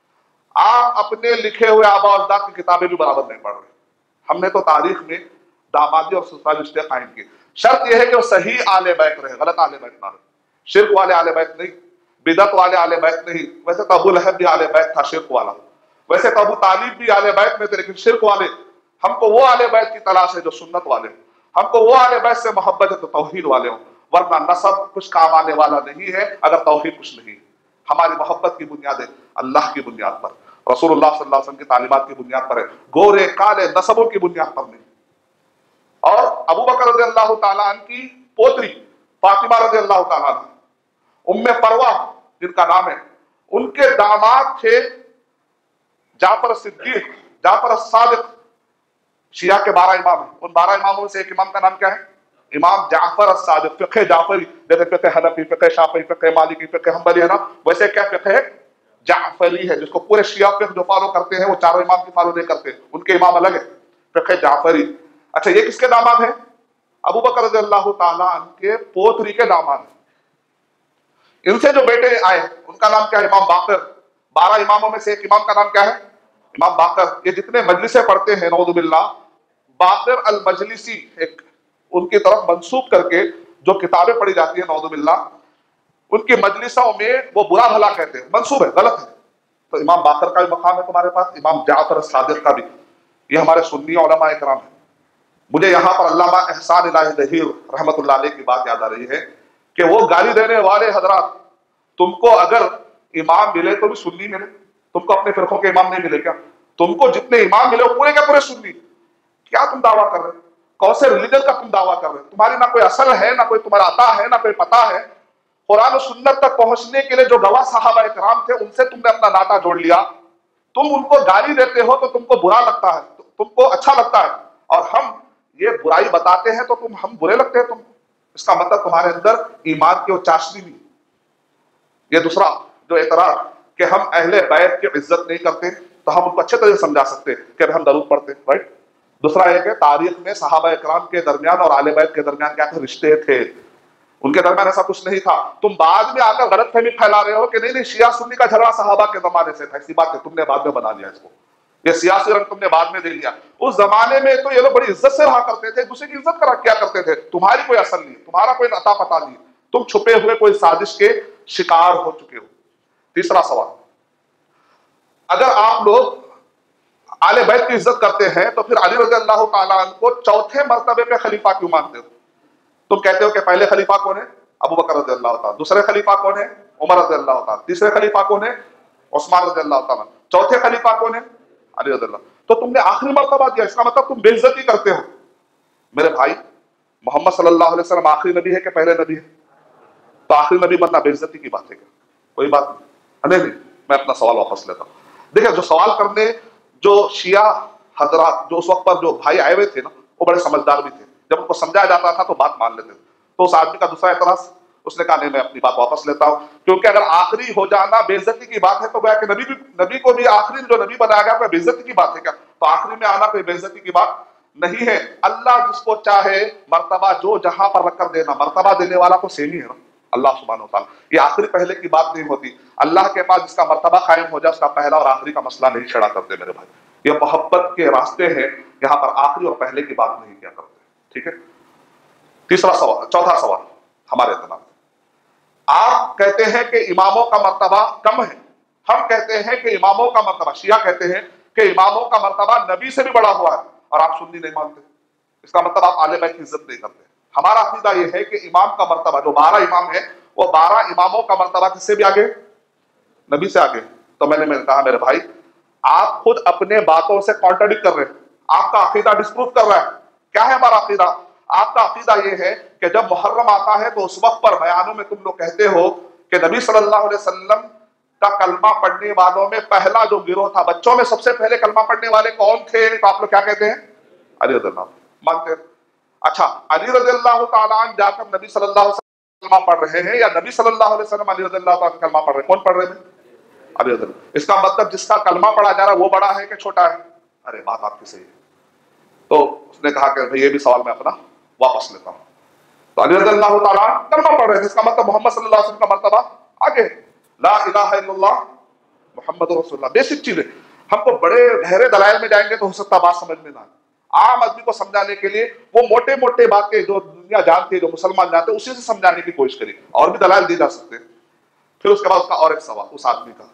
S2: آپ اپنے لکھے ہوئے آباء و اجداد کی کتابیں بھی برابر نہیں پڑھ رہے. ہم نے تو تاریخ میں دامادی اور سسرالی رشتے قائم کیے. شرط یہ ہے کہ وہ صحیح آل بیت رہے، غلط آل بیت نہ رہے. شرک والے آل بیت نہیں، بدعت والے آل بیت نہیں. ویسے تو ابو لہب بھی آل بیت تھا شرک والا، ویسے تو ابو طالب بھی آل بیت میں تھے، لیکن شرک والے. ہم کو وہ آل بیت کی تلاش ہے جو سنت والے ہوں، ہم کو وہ آل بیت سے محبت ہے تو توحید والے ہوں. ورنہ نسب کچھ کام آنے والا نہیں ہے اگر توحید کچھ نہیں. ہماری محبت کی بنیاد ہے اللہ کی بنیاد پر، رسول اللہ صلی اللہ علیہ وسلم کی تعلیمات کی بنیاد پر ہے، گورے کالے نسبوں کی بنیاد پر نہیں. اور ابو بکر رضی اللہ تعالیٰ عنہ کی پوتری فاطمہ رضی اللہ تعالیٰ عنہ، ام پروا جن کا نام ہے، ان کے داماد تھے جعفر صدیق، جعفر الصادق. شیعہ کے بارہ امام ہیں، ان بارہ اماموں میں سے ایک امام کا نام کیا ہے؟ امام جعفر الصادق. فقہ جعفری، جیسے فقہ حنفی، فقہ شافعی، فقہ مالکی، فقہ حنبلی ہے نا، ویسے کیا فقہ ہے؟ جعفری ہے، جس کو پورے شیعہ فقہ جو فالو کرتے ہیں وہ چاروں امام کی فالو نہیں کرتے، ان کے امام الگ ہے، فقہ جعفری. اچھا یہ کس کے داماد ہیں؟ ابو بکر رضی اللہ تعالیٰ عنہ کے پوتری کے داماد ہیں. ان سے جو بیٹے آئے ان کا نام کیا ہے؟ امام باقر. بارہ اماموں میں سے ایک امام کا نام کیا ہے؟ امام باقر. یہ جتنے مجلسیں پڑھتے ہیں نعوذ باللہ، باقر المجلسی ایک ان کی طرف منسوب کر کے جو کتابیں پڑھی جاتی ہیں نعوذ باللہ، ان کی مجلسوں میں وہ برا بھلا کہتے ہیں، منسوب ہے، غلط ہے. تو امام باقر کا بھی مقام ہے تمہارے پاس، امام جعفر الصادق کا بھی. یہ ہمارے سنی علماء کرام ہیں. مجھے یہاں پر علامہ احسان الہی ظہیر رحمۃ اللہ علیہ کی بات یاد آ رہی ہے کہ وہ گالی دینے والے حضرات، تم کو اگر امام ملے تو بھی سنی ملے، تم کو اپنے فرقوں کے امام نہیں ملے کیا؟ تم کو جتنے امام ملے وہ پورے کے پورے سنی. کیا تم دعویٰ کر رہے؟ کون سے ریلیجن کا تم دعویٰ کر رہے؟ تمہاری نہ کوئی اصل ہے، نہ کوئی تمہارا عطا ہے، نہ کوئی پتہ ہے. قرآن و سنت تک پہنچنے کے لیے جو گواہ صحابہ کرام تھے ان سے تم نے اپنا ناطہ جوڑ لیا. تم ان کو گالی دیتے ہو تو تم کو برا لگتا ہے، تم کو اچھا لگتا ہے، اور ہم یہ برائی بتاتے ہیں تو تم ہم برے لگتے ہیں تم. اس کا مطلب تمہارے اندر ایمان کی وہ چاشنی نہیں. یہ دوسرا جو اعتراض کہ ہم اہل بیت کی عزت نہیں کرتے تو ہم ان کو اچھے طرح سمجھا سکتے کہ ہم درود پڑھتے، رائٹ. دوسرا یہ کہ تاریخ میں صحابہ کرام کے درمیان اور آل بیت کے درمیان کیا تھے؟ رشتے تھے، ان کے درمیان ایسا کچھ نہیں تھا. تم بعد میں آ کر غلط فہمی پھیلا رہے ہو کہ نہیں نہیں شیعہ سنی کا جھگڑا صحابہ کے زمانے سے تھا. ایسی بات ہے، تم نے بعد میں بنا لیا اس کو، یہ سیاسی رنگ تم نے بعد میں دے لیا. اس زمانے میں تو یہ لوگ بڑی عزت سے رہا کرتے تھے، دوسرے کی عزت کرا کیا کرتے تھے. تمہاری کوئی اصل نہیں، تمہارا کوئی عطا پتہ نہیں، تم چھپے ہوئے کوئی سازش کے شکار ہو چکے ہو. تیسرا سوال، اگر آپ لوگ آل بیت کی عزت کرتے ہیں تو پھر علی رضی اللہ تعالیٰ عنہ کو چوتھے مرتبے پہ خلیفہ کیوں مانتے ہو؟ تم کہتے ہو کہ پہلے خلیفہ کون ہے؟ ابو بکر رضی اللہ تعالیٰ، دوسرے خلیفہ کون ہے؟ عمر رضی اللہ تعالیٰ، تیسرے خلیفہ کون ہے؟ عثمان رضی اللہ تعالیٰ، چوتھے خلیفہ کون ہے؟ علی رضی اللہ۔ تو تم نے آخری مرتبہ دیا، اس کا مطلب تم بے عزتی کرتے ہو۔ میرے بھائی، محمد صلی اللہ علیہ وسلم آخری نبی ہے کہ پہلے نبی ہے؟ تو آخری نبی بننا بے عزتی کی بات ہے کیا؟ کوئی بات نہیں نہیں میں اپنا سوال واپس لیتا ہوں۔ دیکھیں، جو سوال کرنے جو شیعہ حضرات جو اس وقت پر جو بھائی آئے ہوئے تھے نا، وہ بڑے سمجھدار بھی تھے، جب ان کو سمجھایا جاتا تھا تو بات مان لیتے تھے۔ تو اس آدمی کا دوسرا اعتراض، اس نے کہا نہیں میں اپنی بات واپس لیتا ہوں، کیونکہ اگر آخری ہو جانا بے عزتی کی بات ہے تو گویا کہ نبی بھی نبی کو بھی آخری جو نبی بنایا گیا کوئی بے عزتی کی بات ہے کیا؟ تو آخری میں آنا کوئی بے عزتی کی بات نہیں ہے۔ اللہ جس کو چاہے مرتبہ جو جہاں پر رکھ کر دینا، مرتبہ دینے والا تو سیم ہی ہے نا، اللہ سبحانہ و تعالیٰ۔ یہ آخری پہلے کی بات نہیں ہوتی، اللہ کے پاس جس کا مرتبہ قائم ہو جائے اس کا پہلا اور آخری کا مسئلہ نہیں چھڑا کرتے میرے بھائی۔ یہ محبت کے راستے ہیں، یہاں پر آخری اور پہلے کی بات نہیں کیا کرتے، ٹھیک ہے؟ تیسرا سوال، چوتھا سوال ہمارے اعتراض، آپ کہتے ہیں کہ اماموں کا مرتبہ کم ہے، ہم کہتے ہیں کہ اماموں کا مرتبہ، شیعہ کہتے ہیں کہ اماموں کا مرتبہ نبی سے بھی بڑا ہوا ہے، اور آپ سنی نہیں مانتے، اس کا مطلب آپ اہل بیت کی عزت نہیں کرتے۔ ہمارا عقیدہ یہ ہے کہ امام کا مرتبہ جو بارہ امام ہے، وہ بارہ اماموں کا مرتبہ کس سے بھی آگے؟ نبی سے آگے۔ تو میں نے میں نے کہا میرے بھائی، آپ خود اپنے باتوں سے کانٹرڈکٹ کر رہے ہیں، آپ کا عقیدہ ڈسپروو کر رہا ہے۔ کیا ہے ہمارا عقیدہ؟ آپ کا عقیدہ یہ ہے کہ جب محرم آتا ہے تو اس وقت پر بیانوں میں تم لوگ کہتے ہو کہ نبی صلی اللہ علیہ وسلم کا کلمہ پڑھنے والوں میں پہلا جو گروہ تھا، بچوں میں سب سے پہلے کلمہ پڑھنے والے کون تھے؟ تو آپ لوگ کیا کہتے ہیں؟ علی رضی اللہ مانتے ہیں۔ اچھا، علی رضی اللہ تعالیٰ عنہ جا کر نبی صلی اللہ علیہ وسلم کلمہ پڑھ رہے ہیں، یا نبی صلی اللہ علیہ وسلم علی رضی اللہ تعالیٰ کلمہ پڑھ رہے ہیں؟ کون پڑھ رہے ہیں؟ علی رضی اللہ۔ اس کا مطلب جس کا کلمہ پڑھا جا رہا ہے وہ بڑا ہے کہ چھوٹا ہے؟ ارے بات آپ کی صحیح ہے۔ تو اس نے کہا کہ یہ بھی سوال میں اپنا واپس لیتا ہوں۔ تو علی رضی اللہ تعالیٰ کلمہ پڑھ رہے تھے، اس کا مطلب محمد صلی اللہ علیہ وسلم کا مرتبہ آگے، لا الہ الا اللہ محمد رسول اللہ۔ بیسک چیزیں، ہم کو بڑے گہرے دلائل میں جائیں گے تو ہو سکتا بات سمجھ میں نہ آئے۔ عام آدمی کو سمجھانے کے لیے وہ موٹے موٹے باتیں جو دنیا جانتی ہے، جو مسلمان جانتے ہیں، اسی سے سمجھانے کی کوشش کری، اور بھی دلائل دی جا سکتے ہیں۔ پھر اس کے بعد اس کا اور ایک سوال اس آدمی کا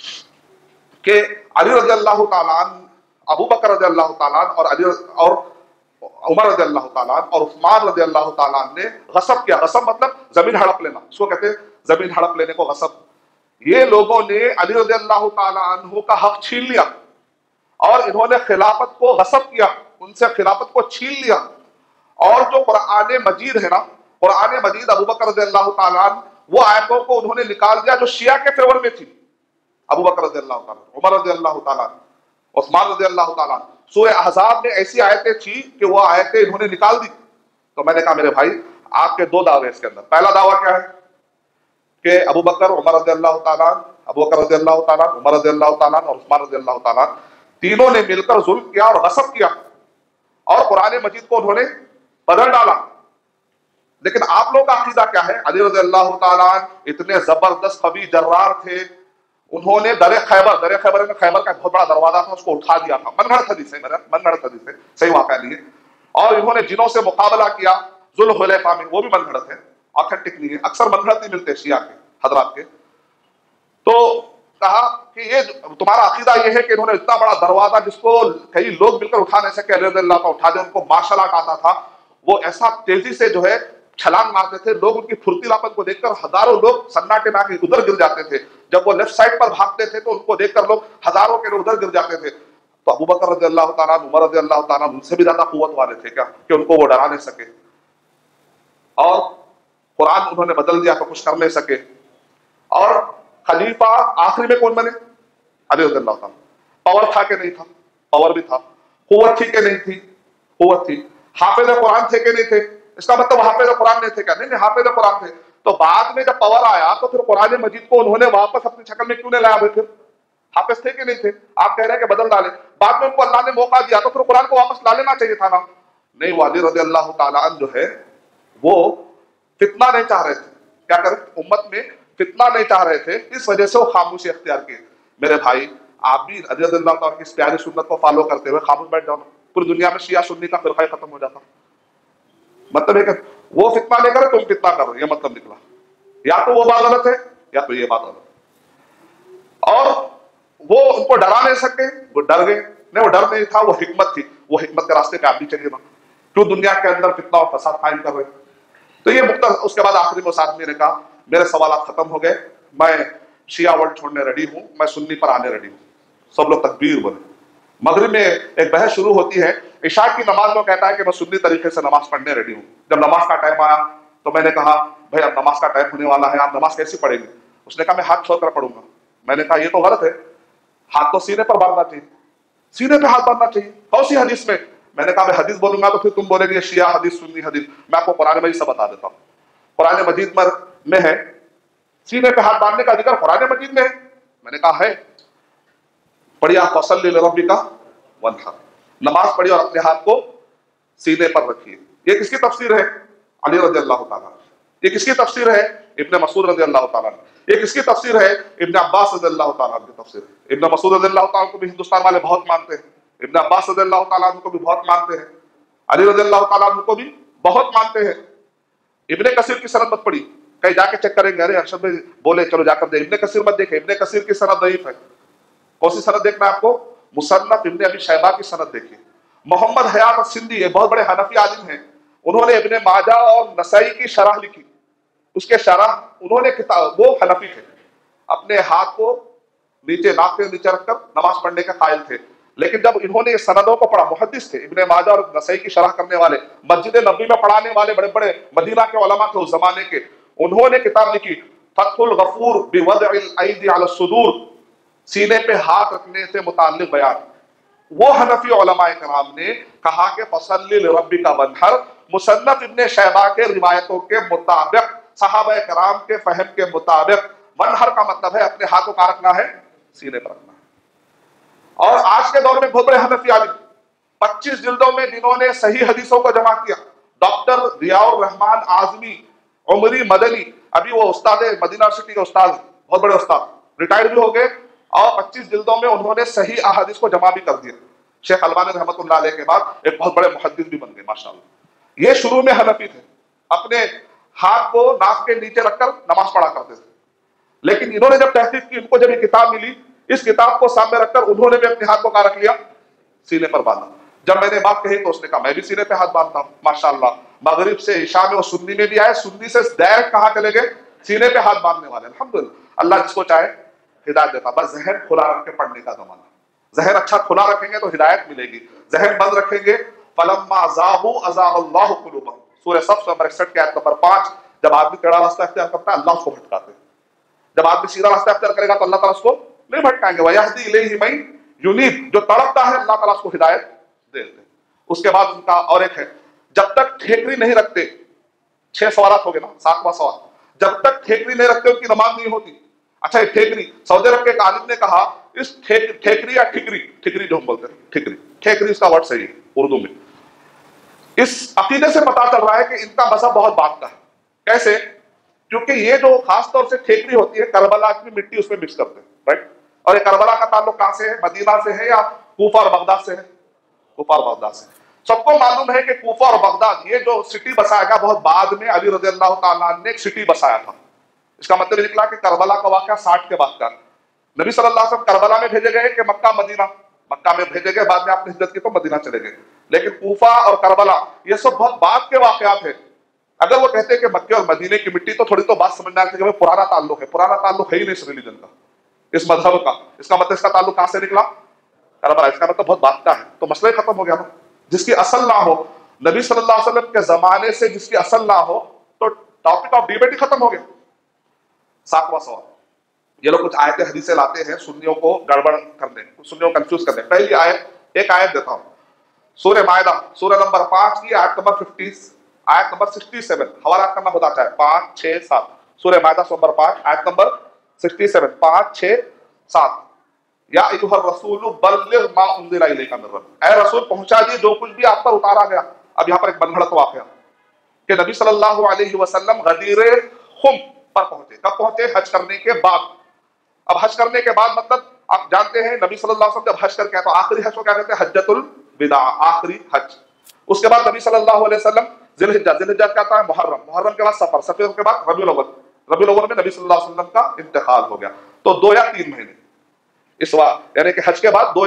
S2: کہ علی رضی اللہ تعالیٰ عنہ، ابو بکر رضی اللہ تعالیٰ عنہ اور علی اور عمر رضی اللہ تعالیٰ عنہ اور عثمان رضی اللہ تعالیٰ عنہ نے غصب کیا۔ غصب مطلب زمین ہڑپ لینا، اس کو کہتے ہیں زمین ہڑپ لینے کو غصب۔ یہ لوگوں نے علی رضی اللہ تعالیٰ عنہ کا حق چھین لیا اور انہوں نے خلافت کو غصب کیا، ان سے خلافت کو چھین لیا۔ اور جو قرآن مجید ہے نا، قرآن مجید ابو بکر رضی اللہ تعالیٰ عنہ وہ آیتوں کو انہوں نے نکال دیا جو شیعہ کے فیور میں تھی۔ ابو بکر رضی اللہ تعالیٰ، عمر رضی اللہ تعالیٰ، عثمان رضی اللہ تعالیٰ۔ سورہ احزاب میں ایسی آیتیں تھیں کہ وہ آیتیں انہوں نے نکال دی۔ تو میں نے کہا میرے بھائی، آپ کے دو دعوے اس کے اندر۔ پہلا دعویٰ کیا ہے کہ ابو بکر عمر رضی اللہ تعالیٰ، ابو بکر رضی اللہ تعالیٰ، عمر رضی اللہ تعالیٰ اور عثمان رضی اللہ تعالیٰ تینوں نے مل کر ظلم کیا اور غصب کیا، اور قرآن مجید کو انہوں نے بدل ڈالا۔ لیکن آپ لوگ کا عقیدہ کیا ہے؟ علی رضی اللہ تعالیٰ اتنے زبردست قوی جرار تھے، انہوں نے در خیبر، در خیبر میں خیبر کا بہت بڑا دروازہ تھا، اس کو اٹھا دیا تھا۔ من گھڑت حدیث ہے، میرا من گھڑت حدیث ہے، صحیح واقعہ نہیں ہے۔ اور انہوں نے جنوں سے مقابلہ کیا ذوالحلیفہ میں، وہ بھی من گھڑت ہے، آتھینٹک نہیں ہے، اکثر من گھڑت ہی ملتے ہیں شیعہ کے حضرات کے۔ تو کہا کہ یہ تمہارا عقیدہ یہ ہے کہ انہوں نے اتنا بڑا دروازہ جس کو کئی لوگ مل کر اٹھا نہیں سکے، علی رضی اللہ کا اٹھا دیا۔ ان کو مارشل آرٹ آتا تھا، وہ ایسا تیزی سے جو ہے چھلانگ مارتے تھے، لوگ ان کی پھرتیلاپن کو دیکھ کر ہزاروں لوگ سناٹے میں آ کے ادھر گر جاتے تھے۔ جب وہ لیفٹ سائڈ پر بھاگتے تھے تو ان کو دیکھ کر لوگ ہزاروں کے لوگ ادھر گر جاتے تھے۔ تو ابو بکر رضی اللہ تعالیٰ، عمر رضی اللہ تعالیٰ ان سے بھی زیادہ قوت والے تھے کیا کہ ان کو وہ ڈرا نہیں سکے، اور قرآن انہوں نے بدل دیا تو کچھ کر نہیں سکے۔ اور خلیفہ آخری میں کون بنے؟ علی رضی اللہ تعالیٰ۔ پاور تھا کہ نہیں تھا؟ پاور بھی تھا۔ قوت تھی کہ نہیں تھی؟ قوت تھی۔ حافظ قرآن تھے کہ نہیں تھے؟ اس کا مطلب حافظ قرآن نہیں تھے کیا؟ نہیں نہیں، حافظ قرآن تھے۔ تو بعد میں جب پاور آیا تو پھر قرآن مجید کو انہوں نے واپس اپنی شکل میں کیوں نہیں لایا؟ پھر حافظ تھے کہ نہیں تھے؟ آپ کہہ رہے ہیں کہ بدل ڈالے، بعد میں ان کو اللہ نے موقع دیا تو پھر قرآن کو واپس لا لینا چاہیے تھا نا۔ نہیں، وہ علی رضی اللہ تعالیٰ عنہ جو ہے وہ فتنہ نہیں چاہ رہے تھے، کیا کریں، امت میں فتنہ نہیں چاہ رہے تھے، اس وجہ سے وہ خاموشی اختیار کی۔ میرے بھائی، آپ بھی علی رضی اللہ تعالیٰ کی اس پیاری سنت کو فالو کرتے ہوئے خاموش بیٹھ جاؤ، پوری دنیا میں شیعہ سنی کا فرقہ ختم ہو جاتا۔ مطلب ہے کہ وہ فتنہ لے کر تم فتنہ کر رہے، یہ مطلب نکلا۔ یا تو وہ بات غلط ہے یا تو یہ بات غلط ہے۔ اور وہ ان کو ڈرا نہیں سکتے، وہ ڈر گئے۔ نہیں وہ ڈر نہیں تھا، وہ حکمت تھی، وہ حکمت کے راستے پہ آپ بھی چلیے نا، کیوں دنیا کے اندر فتنہ اور فساد قائم کر رہے؟ تو یہ مختصر، اس کے بعد آخری میں اس آدمی نے کہا میرے سوالات ختم ہو گئے، میں شیعہ ورلڈ چھوڑنے ریڈی ہوں، میں سنی پر آنے ریڈی ہوں۔ سب لوگ تکبیر بولے۔ مغرب میں ایک بحث شروع ہوتی ہے، عشاء کی نماز میں کہتا ہے کہ میں سنی طریقے سے نماز پڑھنے ریڈی ہوں۔ جب نماز کا ٹائم آیا تو میں نے کہا بھائی اب نماز کا ٹائم ہونے والا ہے، آپ نماز کیسی پڑھیں گے؟ اس نے کہا میں ہاتھ چھوڑ کر پڑھوں گا۔ میں نے کہا یہ تو غلط ہے، ہاتھ تو سینے پر باندھنا چاہیے، سینے پہ ہاتھ باندھنا چاہیے، کون سی حدیث میں؟ میں نے کہا میں حدیث بولوں گا تو پھر تم بولے گے شیعہ حدیث سنی حدیث۔ میں آپ کو قرآن مجید سے بتا دیتا ہوں، قرآن مجید میں ہے سینے پہ ہاتھ باندھنے کا ذکر قرآن مجید میں ہے۔ میں نے کہا ہے، پڑھیے آپ فصلی لربک وانحر، نماز پڑھیے اور اپنے ہاتھ کو سینے پر رکھیے۔ یہ کس کی تفسیر ہے؟ علی رضی اللہ تعالیٰ۔ یہ کس کی تفسیر ہے؟ ابن مسعود رضی اللہ تعالیٰ۔ یہ کس کی تفسیر ہے؟ ابن عباس رضی اللہ تعالیٰ کی تفسیر ہے۔ ابن مسعود رضی اللہ تعالیٰ کو بھی ہندوستان والے بہت مانتے ہیں، ابن عباس رضی اللہ تعالیٰ کو بھی بہت مانتے ہیں، علی رضی اللہ تعالیٰ کو بھی بہت مانتے ہیں۔ ابن کثیر کی سند مت پڑھی، کہیں جا کے چیک کریں گے، ارے ارشد میں بولے چلو جا کر دے، ابن کثیر مت دیکھیں، ابن کثیر کی سند ضعیف ہے۔ کون سی سند دیکھنا ہے آپ کو؟ مصنف ابن ابی شیبہ کی سند دیکھیے۔ محمد حیات السندی ایک بہت بڑے حنفی عالم ہیں، انہوں نے ابن ماجہ اور نسائی کی شرح لکھی، اس کے شرح انہوں نے کتاب، وہ حنفی تھے، اپنے ہاتھ کو نیچے ناک کے نیچے رکھ کر نماز پڑھنے کے قائل تھے، لیکن جب انہوں نے سندوں کو پڑھا، محدث تھے، ابن ماجہ اور نسائی کی شرح کرنے والے، مسجد نبوی میں پڑھانے والے بڑے بڑے مدینہ کے علماء تھے اس زمانے کے، انہوں نے کتاب لکھی فتح الغفور بوضع الایدی علی الصدور، سینے پہ ہاتھ رکھنے سے متعلق بیان۔ وہ حنفی علماء کرام نے کہا کہ فصلی لربک وانحر مصنف ابن شیبہ کے روایتوں کے مطابق، صحابہ کرام کے فہم کے مطابق، وانحر کا مطلب ہے اپنے ہاتھ کو کہاں رکھنا ہے؟ سینے پر رکھنا ہے۔ اور آج کے دور میں بہت بڑے حنفی عالم، پچیس جلدوں میں جنہوں نے صحیح حدیثوں کو جمع کیا، ڈاکٹر ضیاء الرحمان اعظمی عمری مدنی، ابھی وہ استاد مدینہ یونیورسٹی کے استاد، بہت بڑے استاد، ریٹائرڈ بھی ہو گئے، اور پچیس جلدوں میں انہوں نے صحیح احادیث کو جمع بھی کر دیا۔ شیخ البانی رحمۃ اللہ علیہ کے بعد ایک بہت بڑے محدث بھی بن گئے ماشاءاللہ۔ یہ شروع میں حنفی تھے، اپنے ہاتھ کو ناک کے نیچے رکھ کر نماز پڑھا کرتے تھے، لیکن انہوں نے جب تحقیق کی، ان کو جب یہ کتاب ملی، اس کتاب کو سامنے رکھ کر انہوں نے بھی اپنے ہاتھ کو کہاں رکھ لیا؟ سینے پر باندھا۔ جب میں نے بات کہی تو اس نے کہا میں بھی سینے پہ ہاتھ باندھتا ہوں ماشاءاللہ۔ مغرب سے عشاء میں وہ سنی میں بھی آئے، سنی سے ڈائریکٹ کہاں چلے گئے؟ سینے پہ ہاتھ باندھنے والے۔ الحمدللہ، اللہ جس کو چاہے ہدایت دیتا، بس ذہن کھلا رکھ کے پڑھنے کا زمانہ۔ ذہن اچھا کھلا رکھیں گے تو ہدایت ملے گی، ذہن بند رکھیں گے فَلَمَّا زَاغُوا أَزَاغَ اللَّهُ قُلُوبَهُمْ، سورہ صف نمبر اکسٹھ کی آیت نمبر پانچ۔ جب آدمی ٹیڑھا راستہ اختیار کرتا ہے اللہ اس کو بھٹکاتے ہیں، جب آدمی سیدھا راستہ اختیار کرے گا تو اللہ تعالیٰ اس کو نہیں بھٹکائیں گے۔ وَيَهْدِي إِلَيْهِ مَن يُنِيبُ، جو تڑپتا ہے اللہ تعالیٰ اس کو ہدایت دے دیتے ہیں۔ اس کے بعد ان کا اور ایک ہے، جب تک ٹھیکری نہیں رکھتے، چھ سوالات ہو گئے نا، ساتواں سوال، جب تک ٹھیکری نہیں رکھتے ان کی نماز نہیں ہوتی۔ اچھا یہ ٹھیکری، سعودی عرب کے ایک عالم نے کہا اس ٹھیکری یا ٹھکری، ٹھکری جو ہم بولتے ہیں ٹھکری، ٹھیکری اس کا ورڈ صحیح ہے اردو میں، اس عقیدے سے پتا چل رہا ہے کہ ان کا مذہب بہت بات کا ہے۔ کیسے؟ کیونکہ یہ جو خاص طور سے ٹھیکری ہوتی ہے کربلا کی مٹی اس میں مکس کرتے ہیں، رائٹ؟ اور یہ کربلا کا تعلق کہاں سے ہے؟ مدینہ سے ہے یا کوفہ اور بغداد سے ہے؟ کوفہ اور بغداد سے۔ سب کو معلوم ہے کہ کوفہ اور بغداد یہ جو سٹی بسایا گیا بہت بعد میں علی رضی اللہ تعالیٰ نے ایک سٹی بسایا تھا۔ اس کا مطلب نکلا کہ کربلا کا واقعہ ساٹھ کے بعد کا، نبی صلی اللہ علیہ وسلم کربلا میں بھیجے گئے کہ مکہ مدینہ، مکہ میں بھیجے گئے، بعد میں آپ نے ہجرت کی تو مدینہ چلے گئے، لیکن کوفہ اور کربلا یہ سب بہت بعد کے واقعات ہیں۔ اگر وہ کہتے ہیں کہ مکے اور مدینے کی مٹی تو تھوڑی تو بات سمجھ میں آتی ہے کہ پرانا تعلق ہے، پرانا تعلق ہے ہی نہیں اس ریلیجن کا، اس مذہب کا، اس کا مطلب اس کا تعلق کہاں سے نکلا؟ کربلا، اس کا مطلب بہت بعد کا ہے، تو مسئلہ ہی ختم ہو گیا نا۔ جس کی اصل نہ ہو، نبی صلی اللہ علیہ وسلم کے زمانے سے جس کی اصل نہ ہو تو ٹاپک آف ڈیبیٹ ہی ختم ہو گیا۔ ساتواں سوال، یہ لوگ کچھ آیتیں حدیثیں لاتے ہیں سنیوں کو گڑبڑ کرنے، سنیوں کو کنفیوز کرنے۔ پہلی آیت، ایک آیت دیتا ہوں، سورہ مائدہ سورہ نمبر پانچ کی آیت نمبر ففٹی آیت نمبر سکسٹی سیون، حوالہ کرنا ہوتا چاہے پانچ چھ سات، سورہ مائدہ نمبر پانچ آیت نمبر سکسٹی سیون، پانچ چھ سات۔ یا ایھا الرسول بلغ ما انزل الیک من ربک، اے رسول پہنچا دیے جو کچھ بھی آپ پر اتارا گیا۔ اب یہاں پر ایک بن گھڑت واقعہ کہ نبی صلی اللہ علیہ وسلم غدیر خم پر پہنچے، کب پہنچے؟ حج کرنے کے بعد۔ اب حج کرنے کے بعد مطلب آپ جانتے ہیں نبی صلی اللہ علیہ وسلم جب حج کر کے تو آخری حج کو کیا کہتے ہیں؟ حجۃ الوداع، آخری حج۔ اس کے بعد نبی صلی اللہ علیہ وسلم ذی الحجہ، ذی الحجہ کیا تھا؟ محرم، محرم کے بعد سفر، سفر کے بعد ربیع الاول، ربیع الاول میں نبی صلی اللہ علیہ وسلم کا انتقال ہو گیا۔ تو دو یا تین مہینے اس وقت، یعنی کہ حج کے بعد دو یا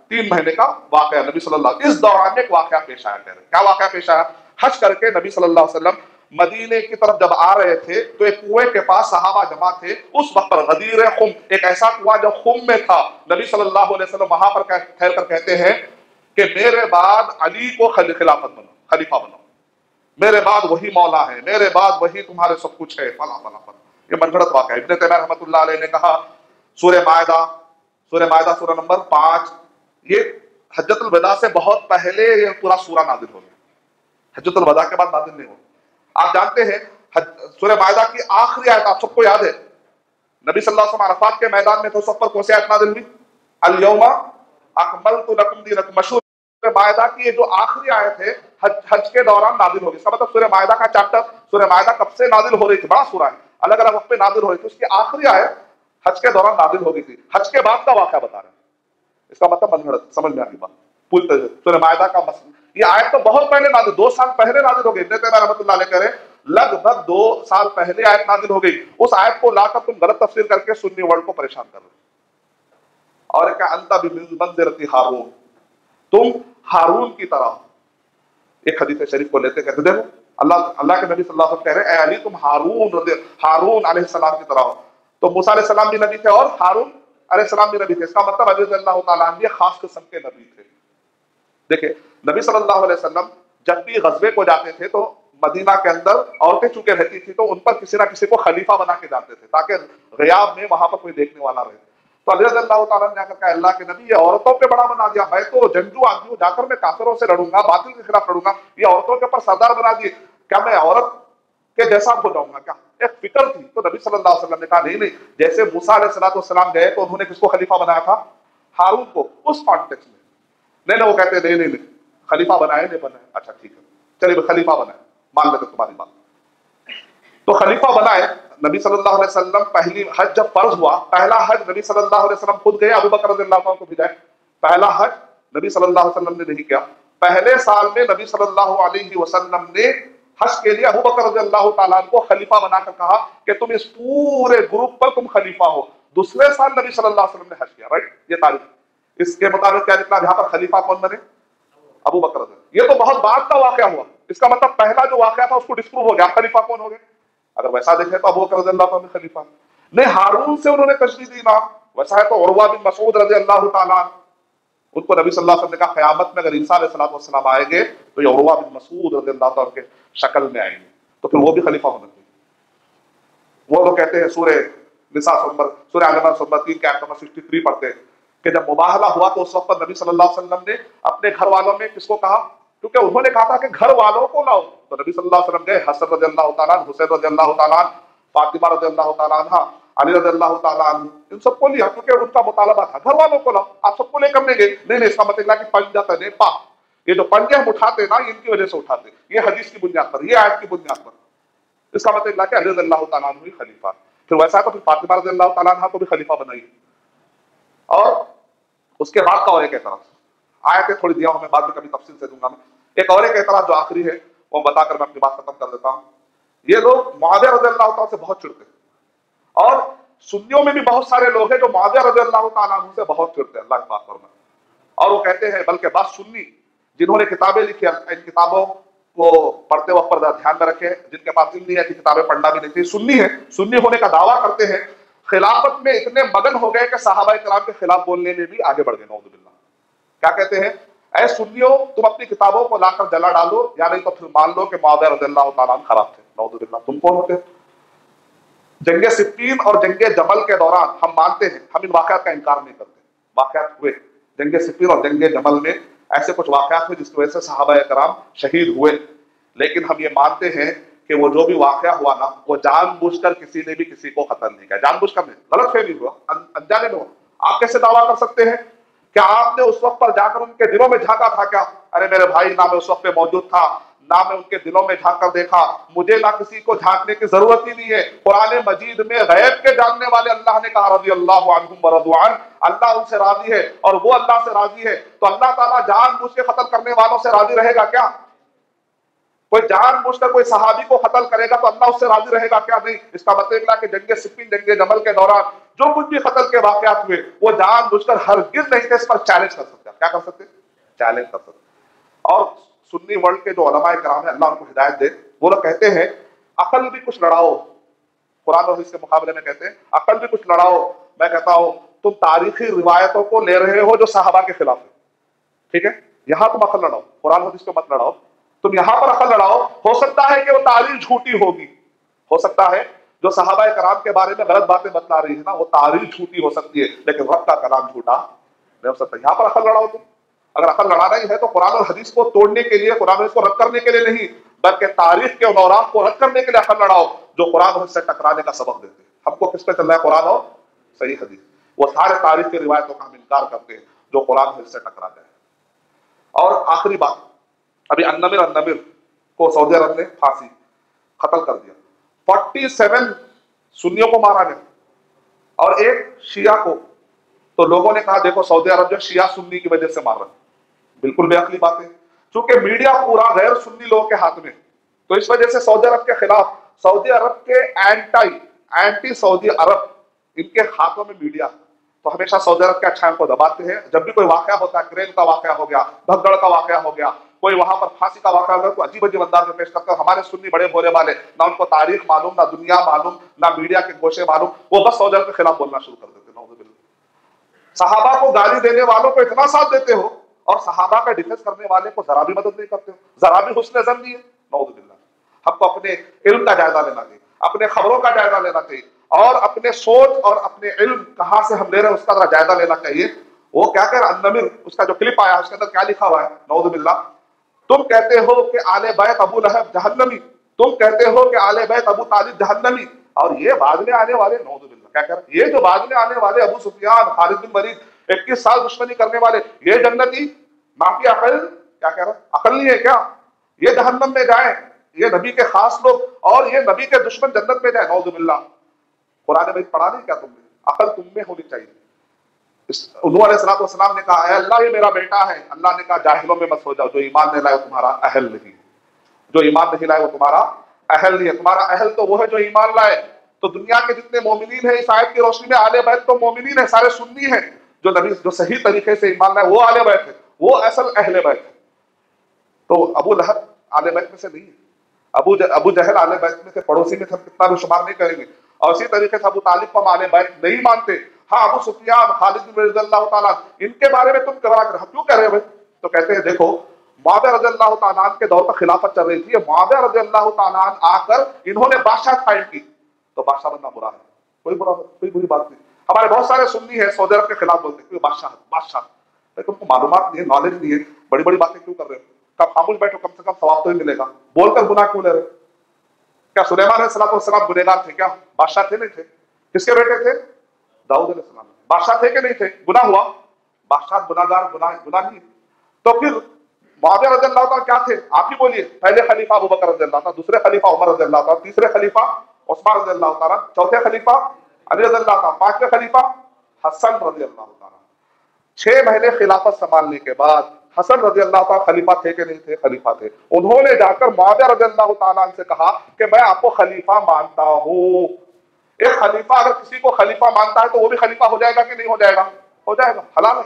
S2: تین مہینے کا واقعہ نبی صلی اللہ علیہ وسلم اس دوران میں ایک واقعہ پیش آیا. کیا واقعہ پیش آیا؟ حج کر کے نبی صلی اللہ علیہ وسلم مدینے کی طرف جب آ رہے تھے تو ایک کنویں کے پاس صحابہ جمع تھے. اس وقت پر غدیر خم، ایک ایسا کنواں جو خم میں تھا، نبی صلی اللہ علیہ وسلم وہاں پر ٹھہر کر کہتے ہیں کہ میرے بعد علی کو خلافت بنو، خلیفہ بنو، میرے بعد وہی مولا ہے، میرے بعد وہی تمہارے سب کچھ ہے، فلاں فلاں فلاں. یہ من گھڑت واقعہ ہے. ابن تیمیہ رحمۃ اللہ علیہ نے کہا سورہ مائدہ سورہ مائدہ سورہ نمبر پانچ یہ حجۃ الوداع سے بہت پہلے یہ پورا سورہ نازل ہو گیا، حجۃ الوداع کے بعد نازل نہیں ہو. آپ جانتے ہیں سورہ مائدہ کی آخری آیت آپ سب کو یاد ہے، نبی صلی اللہ علیہ وسلم عرفات کے میدان میں تو سب پر کون سی آیت نازل ہوئی؟ الیوم اکملت لکم دینکم. مشہور سورہ مائدہ کی یہ جو آخری آیت ہے حج, حج کے دوران نازل ہوگی. اس کا مطلب سورہ مائدہ کا چیپٹر سورہ مائدہ کب سے نازل ہو رہی تھی؟ بڑا سورہ ہے، الگ الگ وقت پہ نازل ہو رہی تھی. اس کی آخری آیت حج کے دوران نازل ہو گئی تھی. حج کے بعد کا واقعہ بتا رہے ہیں. اس کا مطلب منگڑت سمجھ میں آگی بات پوری طرح. سورہ مائدہ کا مسئلہ یہ آیت تو بہت پہلے نازل، دو سال پہلے نازل ہو گئی. ابن تیمیہ رحمۃ اللہ علیہ کہہ رہے ہیں لگ بھگ دو سال پہلے آیت نازل ہو گئی. اس آیت کو لا کر تم غلط تفسیر کر کے سنی ورلڈ کو پریشان کر رہے. اور کہ انت بمنزلۃ ہارون، تم ہارون کی طرح. ایک حدیث شریف کو لیتے کہتے دیکھو اللہ اللہ کے نبی صلی اللہ علیہ وسلم کہہ رہے ہیں اے علی تم ہارون ہارون علیہ السلام کی طرح ہو. تو موسیٰ علیہ السلام بھی نبی تھے اور ہارون علیہ السلام بھی نبی تھے. اس کا مطلب علی رضی اللہ تعالیٰ عنہ خاص قسم کے نبی تھے. دیکھیں نبی صلی اللہ علیہ وسلم جب بھی غزوے کو جاتے تھے تو مدینہ کے اندر عورتیں چونکہ رہتی تھی تو ان پر کسی نہ کسی کو خلیفہ بنا کے جاتے تھے تاکہ غیاب میں وہاں پر کوئی دیکھنے والا رہے. تو علی رضی اللہ تعالیٰ نے کہا اللہ کے نبی یہ عورتوں پہ بڑا بنا دیا، میں تو جنگجو آدمی ہوں، جا کر میں کافروں سے لڑوں گا، باطل کے خلاف لڑوں گا، یہ عورتوں کے اوپر سردار بنا دیے، کیا میں عورت کے جیسا ہو جاؤں گا کیا؟ ایک فکر تھی. تو نبی صلی اللہ علیہ وسلم نے کہا نہیں نہیں، جیسے موسیٰ علیہ السلام گئے تو انہوں نے کس کو خلیفہ بنایا تھا؟ ہارون کو. اس کانٹیکس میں نہیں نہیں وہ کہتے نہیں نہیں نہیں خلیفہ بنائے نہیں بنائے. اچھا ٹھیک ہے چلیے خلیفہ بنائے، مان لیتے تمہاری بات. تو خلیفہ بنائے نبی صلی اللہ علیہ وسلم. پہلی حج جب فرض ہوا، پہلا حج نبی صلی اللہ علیہ وسلم خود گئے، ابو بکر رضی اللہ عنہ کو بھیجائے. پہلا حج نبی صلی اللہ علیہ وسلم نے نہیں کیا. پہلے سال میں نبی صلی اللہ علیہ وسلم نے حج کے لیے ابو بکر رضی اللہ تعالیٰ عنہ کو خلیفہ بنا کر کہا کہ تم اس پورے گروپ پر تم خلیفہ ہو. دوسرے سال نبی صلی اللہ علیہ وسلم نے حج کیا. رائٹ، یہ تاریخ. اس کے مطابق کیا نکلا؟ یہاں پر خلیفہ کون بنے؟ ابو بکر رضی اللہ. یہ تو بہت بعد کا واقعہ ہوا. اس کا مطلب پہلا جو واقعہ تھا اس کو ڈسپروو ہو گیا، خلیفہ کون ہو گئے؟ اگر ویسا دیکھیں تو ابو بکر رضی اللہ عنہ خلیفہ نہیں، ہارون سے انہوں نے تشریح دی نام. ویسا ہے تو عروہ بن مسعود رضی اللہ تعالیٰ عنہ، ان کو نبی صلی اللہ علیہ وسلم نے کہا قیامت میں اگر عیسیٰ علیہ السلام آئیں گے تو یہ عروہ بن مسعود رضی اللہ عنہ کے شکل میں آئیں گے، تو پھر وہ بھی خلیفہ ہونا چاہیے. وہ لوگ کہتے ہیں سورہ نساء نمبر سورہ آل عمران نمبر تین کے آیت نمبر تینسٹھ پڑھتے ہیں کہ جب مباہلہ ہوا تو اس وقت پر نبی صلی اللہ علیہ وسلم نے اپنے گھر والوں میں کس کو کہا؟ کیونکہ انہوں نے کہا تھا کہ گھر والوں کو لاؤ. تو نبی صلی اللہ علیہ وسلم گئے، حسن رضی اللہ تعالیٰ عنہ، حسین رضی اللہ تعالیٰ عنہ، فاطمہ رضی اللہ تعالیٰ عنہ، علی رضی اللہ تعالیٰ عنہ، ان سب کو لیا کیونکہ ان کا مطالبہ تھا گھر والوں کو لاؤ. آپ سب کو لے کر نہیں گئے. نہیں نہیں، اس کا مطلب کہ پنجہ تنے پا، یہ جو پنجے ہم اٹھاتے نا ان کی وجہ سے اٹھاتے، یہ حدیث کی بنیاد پر، یہ آیت کی بنیاد پر. اس کا مطلب کہ علی رضی اللہ تعالیٰ عنہ ہی خلیفہ. پھر ویسا تو پھر فاطمہ رضی اللہ تعالیٰ عنہ کو بھی خلیفہ بنائیے. اور اس کے بعد کا اور ایک اعتراض، آیتیں تھوڑی دیا ہوں میں بعد میں کبھی تفصیل سے دوں گا. میں ایک اور ایک اعتراض جو آخری ہے وہ بتا کر میں اپنی بات ختم کر دیتا ہوں. یہ لوگ معاویہ رضی اللہ تعالیٰ سے بہت چڑھتے ہیں، اور سنیوں میں بھی بہت سارے لوگ ہیں جو معاویہ رضی اللہ تعالیٰ عنہ سے بہت چڑھتے ہیں، اللہ کی بات فرمائے. اور وہ کہتے ہیں بلکہ بعض سنی جنہوں نے کتابیں لکھی ان کتابوں کو پڑھتے وقت پر دھیان میں رکھے، جن کے پاس علم نہیں ہے کہ کتابیں پڑھنا بھی نہیں تھی، سنی ہے، سنی ہونے کا دعویٰ کرتے ہیں، خلافت میں اتنے مگن ہو گئے کہ صحابہ کرام کے خلاف بولنے میں بھی آگے بڑھ گئے. نعوذ باللہ. کیا کہتے ہیں؟ اے سنیوں تم اپنی کتابوں کو لا کر جلا ڈالو، یا نہیں تو پھر مان لو کہ معاویہ رضی اللہ تعالیٰ عنہ خراب تھے. نعوذ باللہ. تم کون ہوتے؟ جنگ صفین اور جنگ جمل کے دوران ہم مانتے ہیں، ہم ان واقعات کا انکار نہیں کرتے، واقعات ہوئے. جنگ صفین اور جنگ جمل میں ایسے کچھ واقعات ہوئے جس کی وجہ سے صحابہ کرام شہید ہوئے، لیکن ہم یہ مانتے ہیں کہ وہ جو بھی واقعہ ہوا نا وہ جان بوجھ کر کسی نے بھی کسی کو قتل نہیں کیا. جان بوجھ کر نہیں، غلط فہمی ہوا، انجانے میں ہوا. آپ کیسے دعویٰ کر سکتے ہیں؟ کیا آپ نے اس وقت پر جا کر ان کے دلوں میں جھانکا تھا کیا؟ ارے میرے بھائی، نہ میں اس وقت پہ موجود تھا، نہ میں ان کے دلوں میں جھانک کر دیکھا، مجھے نہ کسی کو جھانکنے کی ضرورت ہی نہیں ہے. قرآن مجید میں غیب کے جاننے والے اللہ نے کہا رضی اللہ عنہم ورضوا عنہ، اللہ ان سے راضی ہے اور وہ اللہ سے راضی ہے. تو اللہ تعالیٰ جان بوجھ کے قتل کرنے والوں سے راضی رہے گا کیا؟ کوئی جان بوجھ کر کوئی صحابی کو قتل کرے گا تو اللہ اس سے راضی رہے گا کیا؟ نہیں. اس کا مطلب ہے کہ جنگ صفین جنگ جمل کے دوران جو کچھ بھی قتل کے واقعات ہوئے وہ جان بوجھ کر ہرگز نہیں تھے اس پر چیلنج کر سکتا. کیا کر سکتے؟ چیلنج کر سکتے. اور سنی ورلڈ کے جو علماء کرام ہیں اللہ ان کو ہدایت دے، وہ لوگ کہتے ہیں عقل بھی کچھ لڑاؤ، قرآن اور حدیث کے مقابلے میں کہتے ہیں عقل بھی کچھ لڑاؤ. میں کہتا ہوں تم تاریخی روایتوں کو لے رہے ہو جو صحابہ کے خلاف ہے، ٹھیک ہے؟ یہاں تم عقل لڑاؤ، قرآن حدیث کو مت لڑاؤ. تم یہاں پر عقل لڑاؤ، ہو سکتا ہے کہ وہ تاریخ جھوٹی ہوگی، ہو سکتا ہے جو صحابہ کرام کے بارے میں غلط باتیں بتلا رہی ہے نا وہ تاریخ جھوٹی ہو سکتی ہے، لیکن رب کا کلام جھوٹا نہیں ہو سکتا. یہاں پر عقل لڑاؤ. تم اگر عقل لڑانا ہی ہے تو قرآن اور حدیث کو توڑنے کے لیے، قرآن اور حدیث کو رد کرنے کے لیے نہیں، بلکہ تاریخ کے اوراق کو رد کرنے کے لیے عقل لڑاؤ جو قرآن اور حدیث سے ٹکرانے کا سبب دیتے ہیں. ہم کو کس پہ چل رہا ہے؟ قرآن اور صحیح حدیث. وہ سارے تاریخ کی روایتوں کا ہم انکار کرتے ہیں جو قرآن اور حدیث سے ٹکراتے ہیں. اور آخری بات، ابھی النمر النمر کو سعودی عرب نے پھانسی قتل کر دیا. فورٹی سیون سنیوں کو مارا گیا اور ایک شیعہ کو. تو لوگوں نے کہا دیکھو سعودی عرب جو شیعہ سنی کی وجہ سے مار رہا ہے. بالکل بے عقلی بات ہے، چونکہ میڈیا پورا غیر سنی لوگوں کے ہاتھ میں، تو اس وجہ سے سعودی عرب کے خلاف، سعودی عرب کے اینٹائی اینٹی سعودی عرب ان کے ہاتھوں میں میڈیا، تو ہمیشہ سعودی عرب کے اچھائیوں کو دباتے ہیں. جب بھی کوئی واقعہ ہوتا ہے، کرین کا واقعہ ہو گیا، بھگدڑ کا واقعہ ہو گیا، کوئی وہاں پر پھانسی کا واقعہ ہو گیا، تو عجیب عجیب انداز میں پیش کرتے ہیں. ہمارے سنی بڑے بولے والے، نہ ان کو تاریخ معلوم، نہ دنیا معلوم، نہ میڈیا کے گوشے معلوم، وہ بس سعودی عرب کے خلاف بولنا شروع کر دیتے ہیں. نعوذ باللہ. صحابہ کو گالی دینے والوں کو اتنا ساتھ دیتے ہو اور صحابہ کا ڈیفینس کرنے والے کو ذرا بھی مدد نہیں کرتے ہو، ذرا بھی حسن ظن نہیں ہے. نعوذ باللہ. ہم کو اپنے علم کا جائزہ لینا چاہیے، اپنے خبروں کا جائزہ لینا چاہیے، اور اپنے سوچ اور اپنے علم کہاں سے ہم لے رہے ہیں اس کا ذرا جائزہ لینا چاہیے. وہ کیا کہہ رہا النمر، اس کا جو کلپ آیا اس کے اندر کیا لکھا ہوا ہے؟ نعوذ باللہ. تم کہتے ہو کہ آل بیت ابو لہب جہنمی، تم کہتے ہو کہ آل بیت ابو طالب جہنمی، اور یہ بعد میں آنے والے، نعوذ باللہ کیا کہہ رہا ہے، یہ جو بعد میں آنے والے ابو سفیان، خالد بن ولید، اکیس سال دشمنی کرنے والے، یہ جنتی، معافی عقل، کیا کہہ رہا ہے؟ عقل نہیں ہے کیا؟ یہ جہنم میں جائیں، یہ نبی کے خاص لوگ، اور یہ نبی کے دشمن جنت میں جائیں. نعوذ باللہ. قرآن میں پڑھا نہیں کیا تم نے؟ عقل تم میں ہونی چاہیے. انہوں علیہ الصلوۃ والسلام نے کہا اے اللہ یہ میرا بیٹا ہے. اللہ نے کہا جاہلوں میں مت ہو جاؤ، جو ایمان نہیں لائے وہ تمہارا اہل نہیں، جو ایمان نہیں لائے وہ تمہارا اہل نہیں ہے. تمہارا اہل تو وہ ہے جو ایمان لائے. تو دنیا کے جتنے مومنین ہیں اس آیت کی روشنی میں آل بیت تو مومنین ہیں، سارے سنی ہیں. جو نبی جو صحیح طریقے سے ایمان لائے وہ آل بیت ہے، وہ اصل اہل بیت ہے. تو ابو لہب آل بیت میں سے نہیں ہے، ابو ابو جہل آل بیت میں سے پڑوسی میں سے کتنا بھی شمار نہیں کریں گے. اور اسی طریقے سے ابو طالب کو ہم آل بیت نہیں مانتے. ہاں ابو سفیان، خالد بن رضی اللہ تعالیٰ، ان کے بارے میں تم کرا کر کیوں کہہ رہے ہو؟ تو کہتے ہیں دیکھو معاویہ رضی اللہ تعالیٰ عنہ کے دور پر خلافت چل رہی تھی، معاویہ رضی اللہ تعالیٰ عنہ آ کر انہوں نے بادشاہ قائم کی، تو بادشاہ بننا برا ہے، کوئی برا کوئی بری بات نہیں. ہمارے بہت سارے سنی ہیں سعودی عرب کے خلاف بولتے ہیں بادشاہ بادشاہ. تم کو معلومات نہیں ہے، نالج نہیں ہے، بڑی بڑی باتیں کیوں کر رہے ہو؟ کب خاموش بیٹھو، کم سے کم ثواب تو ہی ملے گا. بول کر گناہ کیوں لے رہے؟ کیا سلیمان علیہ الصلوۃ والسلام گنہگار تھے کیا؟ بادشاہ تھے نہیں تھے؟ کس کے بیٹے تھے؟ داؤد علیہ السلام. بادشاہ تھے کہ نہیں تھے؟ گناہ ہوا، بادشاہ گناہگار گناہ گناہ نہیں. تو پھر معاویہ رضی اللہ تعالیٰ کیا تھے؟ آپ ہی بولیے. پہلے خلیفہ ابو بکر رضی اللہ تعالیٰ، دوسرے خلیفہ عمر رضی اللہ تعالیٰ، تیسرے خلیفہ عثمان رضی اللہ تعالیٰ، چوتھے خلیفہ علی رضی اللہ تعالیٰ، پانچویں خلیفہ حسن رضی اللہ تعالیٰ. چھ مہینے خلافت سنبھالنے کے بعد حسن رضی اللہ تعالیٰ خلیفہ تھے کہ نہیں تھے؟ خلیفہ تھے. انہوں نے جا کر معاویہ رضی اللہ تعالیٰ سے کہا کہ میں آپ کو خلیفہ مانتا ہوں. ایک خلیفہ اگر کسی کو خلیفہ مانتا ہے تو وہ بھی خلیفہ ہو جائے گا کہ نہیں ہو جائے گا؟ ہو جائے گا، حلال ہے.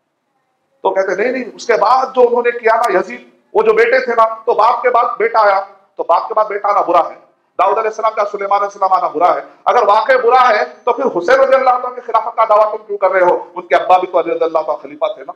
S2: تو کہتے نہیں نہیں. اس کے بعد جو انہوں نے کیا نا یزید، وہ جو بیٹے تھے نا، تو باپ کے بعد بیٹا آیا، تو باپ کے بعد بیٹا آنا برا ہے. داؤد علیہ السلام کا سلیمان علیہ السلام آنا برا ہے. اگر واقع برا ہے تو پھر حسین رضی اللہ عنہ کی خلافت کا دعویٰ تم کیوں کر رہے ہو؟ ان کے ابا بھی تو علی رضی اللہ عنہ خلیفہ تھے نا.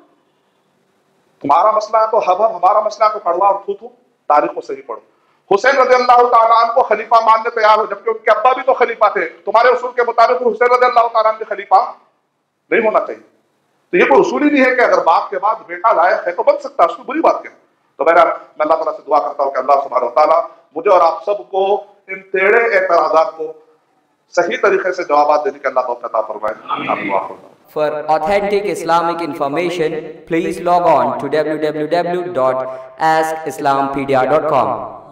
S2: تمہارا مسئلہ ہے تو ہب ہب، ہمارا مسئلہ ہے تو پڑھوا اور تھو تھو. تاریخ کو صحیح پڑھو. حسین رضی اللہ تعالیٰ عنہ کو خلیفہ ماننے تیار ہو، جبکہ ان کے ابا بھی تو خلیفہ تھے. تمہارے اصول کے مطابق حسین رضی اللہ تعالیٰ عنہ کے خلیفہ نہیں ہونا چاہیے. تو یہ کوئی اصول ہی نہیں ہے کہ اگر باپ کے بعد بیٹا لائق ہے تو بن سکتا ہے، اس کو بری بات کیا. تو بہرحال میں اللہ تعالیٰ سے دعا کرتا ہوں کہ اللہ سبحانہ وتعالیٰ مجھے اور آپ سب کو ان ٹیڑھے اعتراضات کو صحیح طریقے سے جوابات دینے کے اللہ توفیق عطا فرمائے.
S3: For authentic Islamic information, please log on to w w w dot ask islampedia dot com.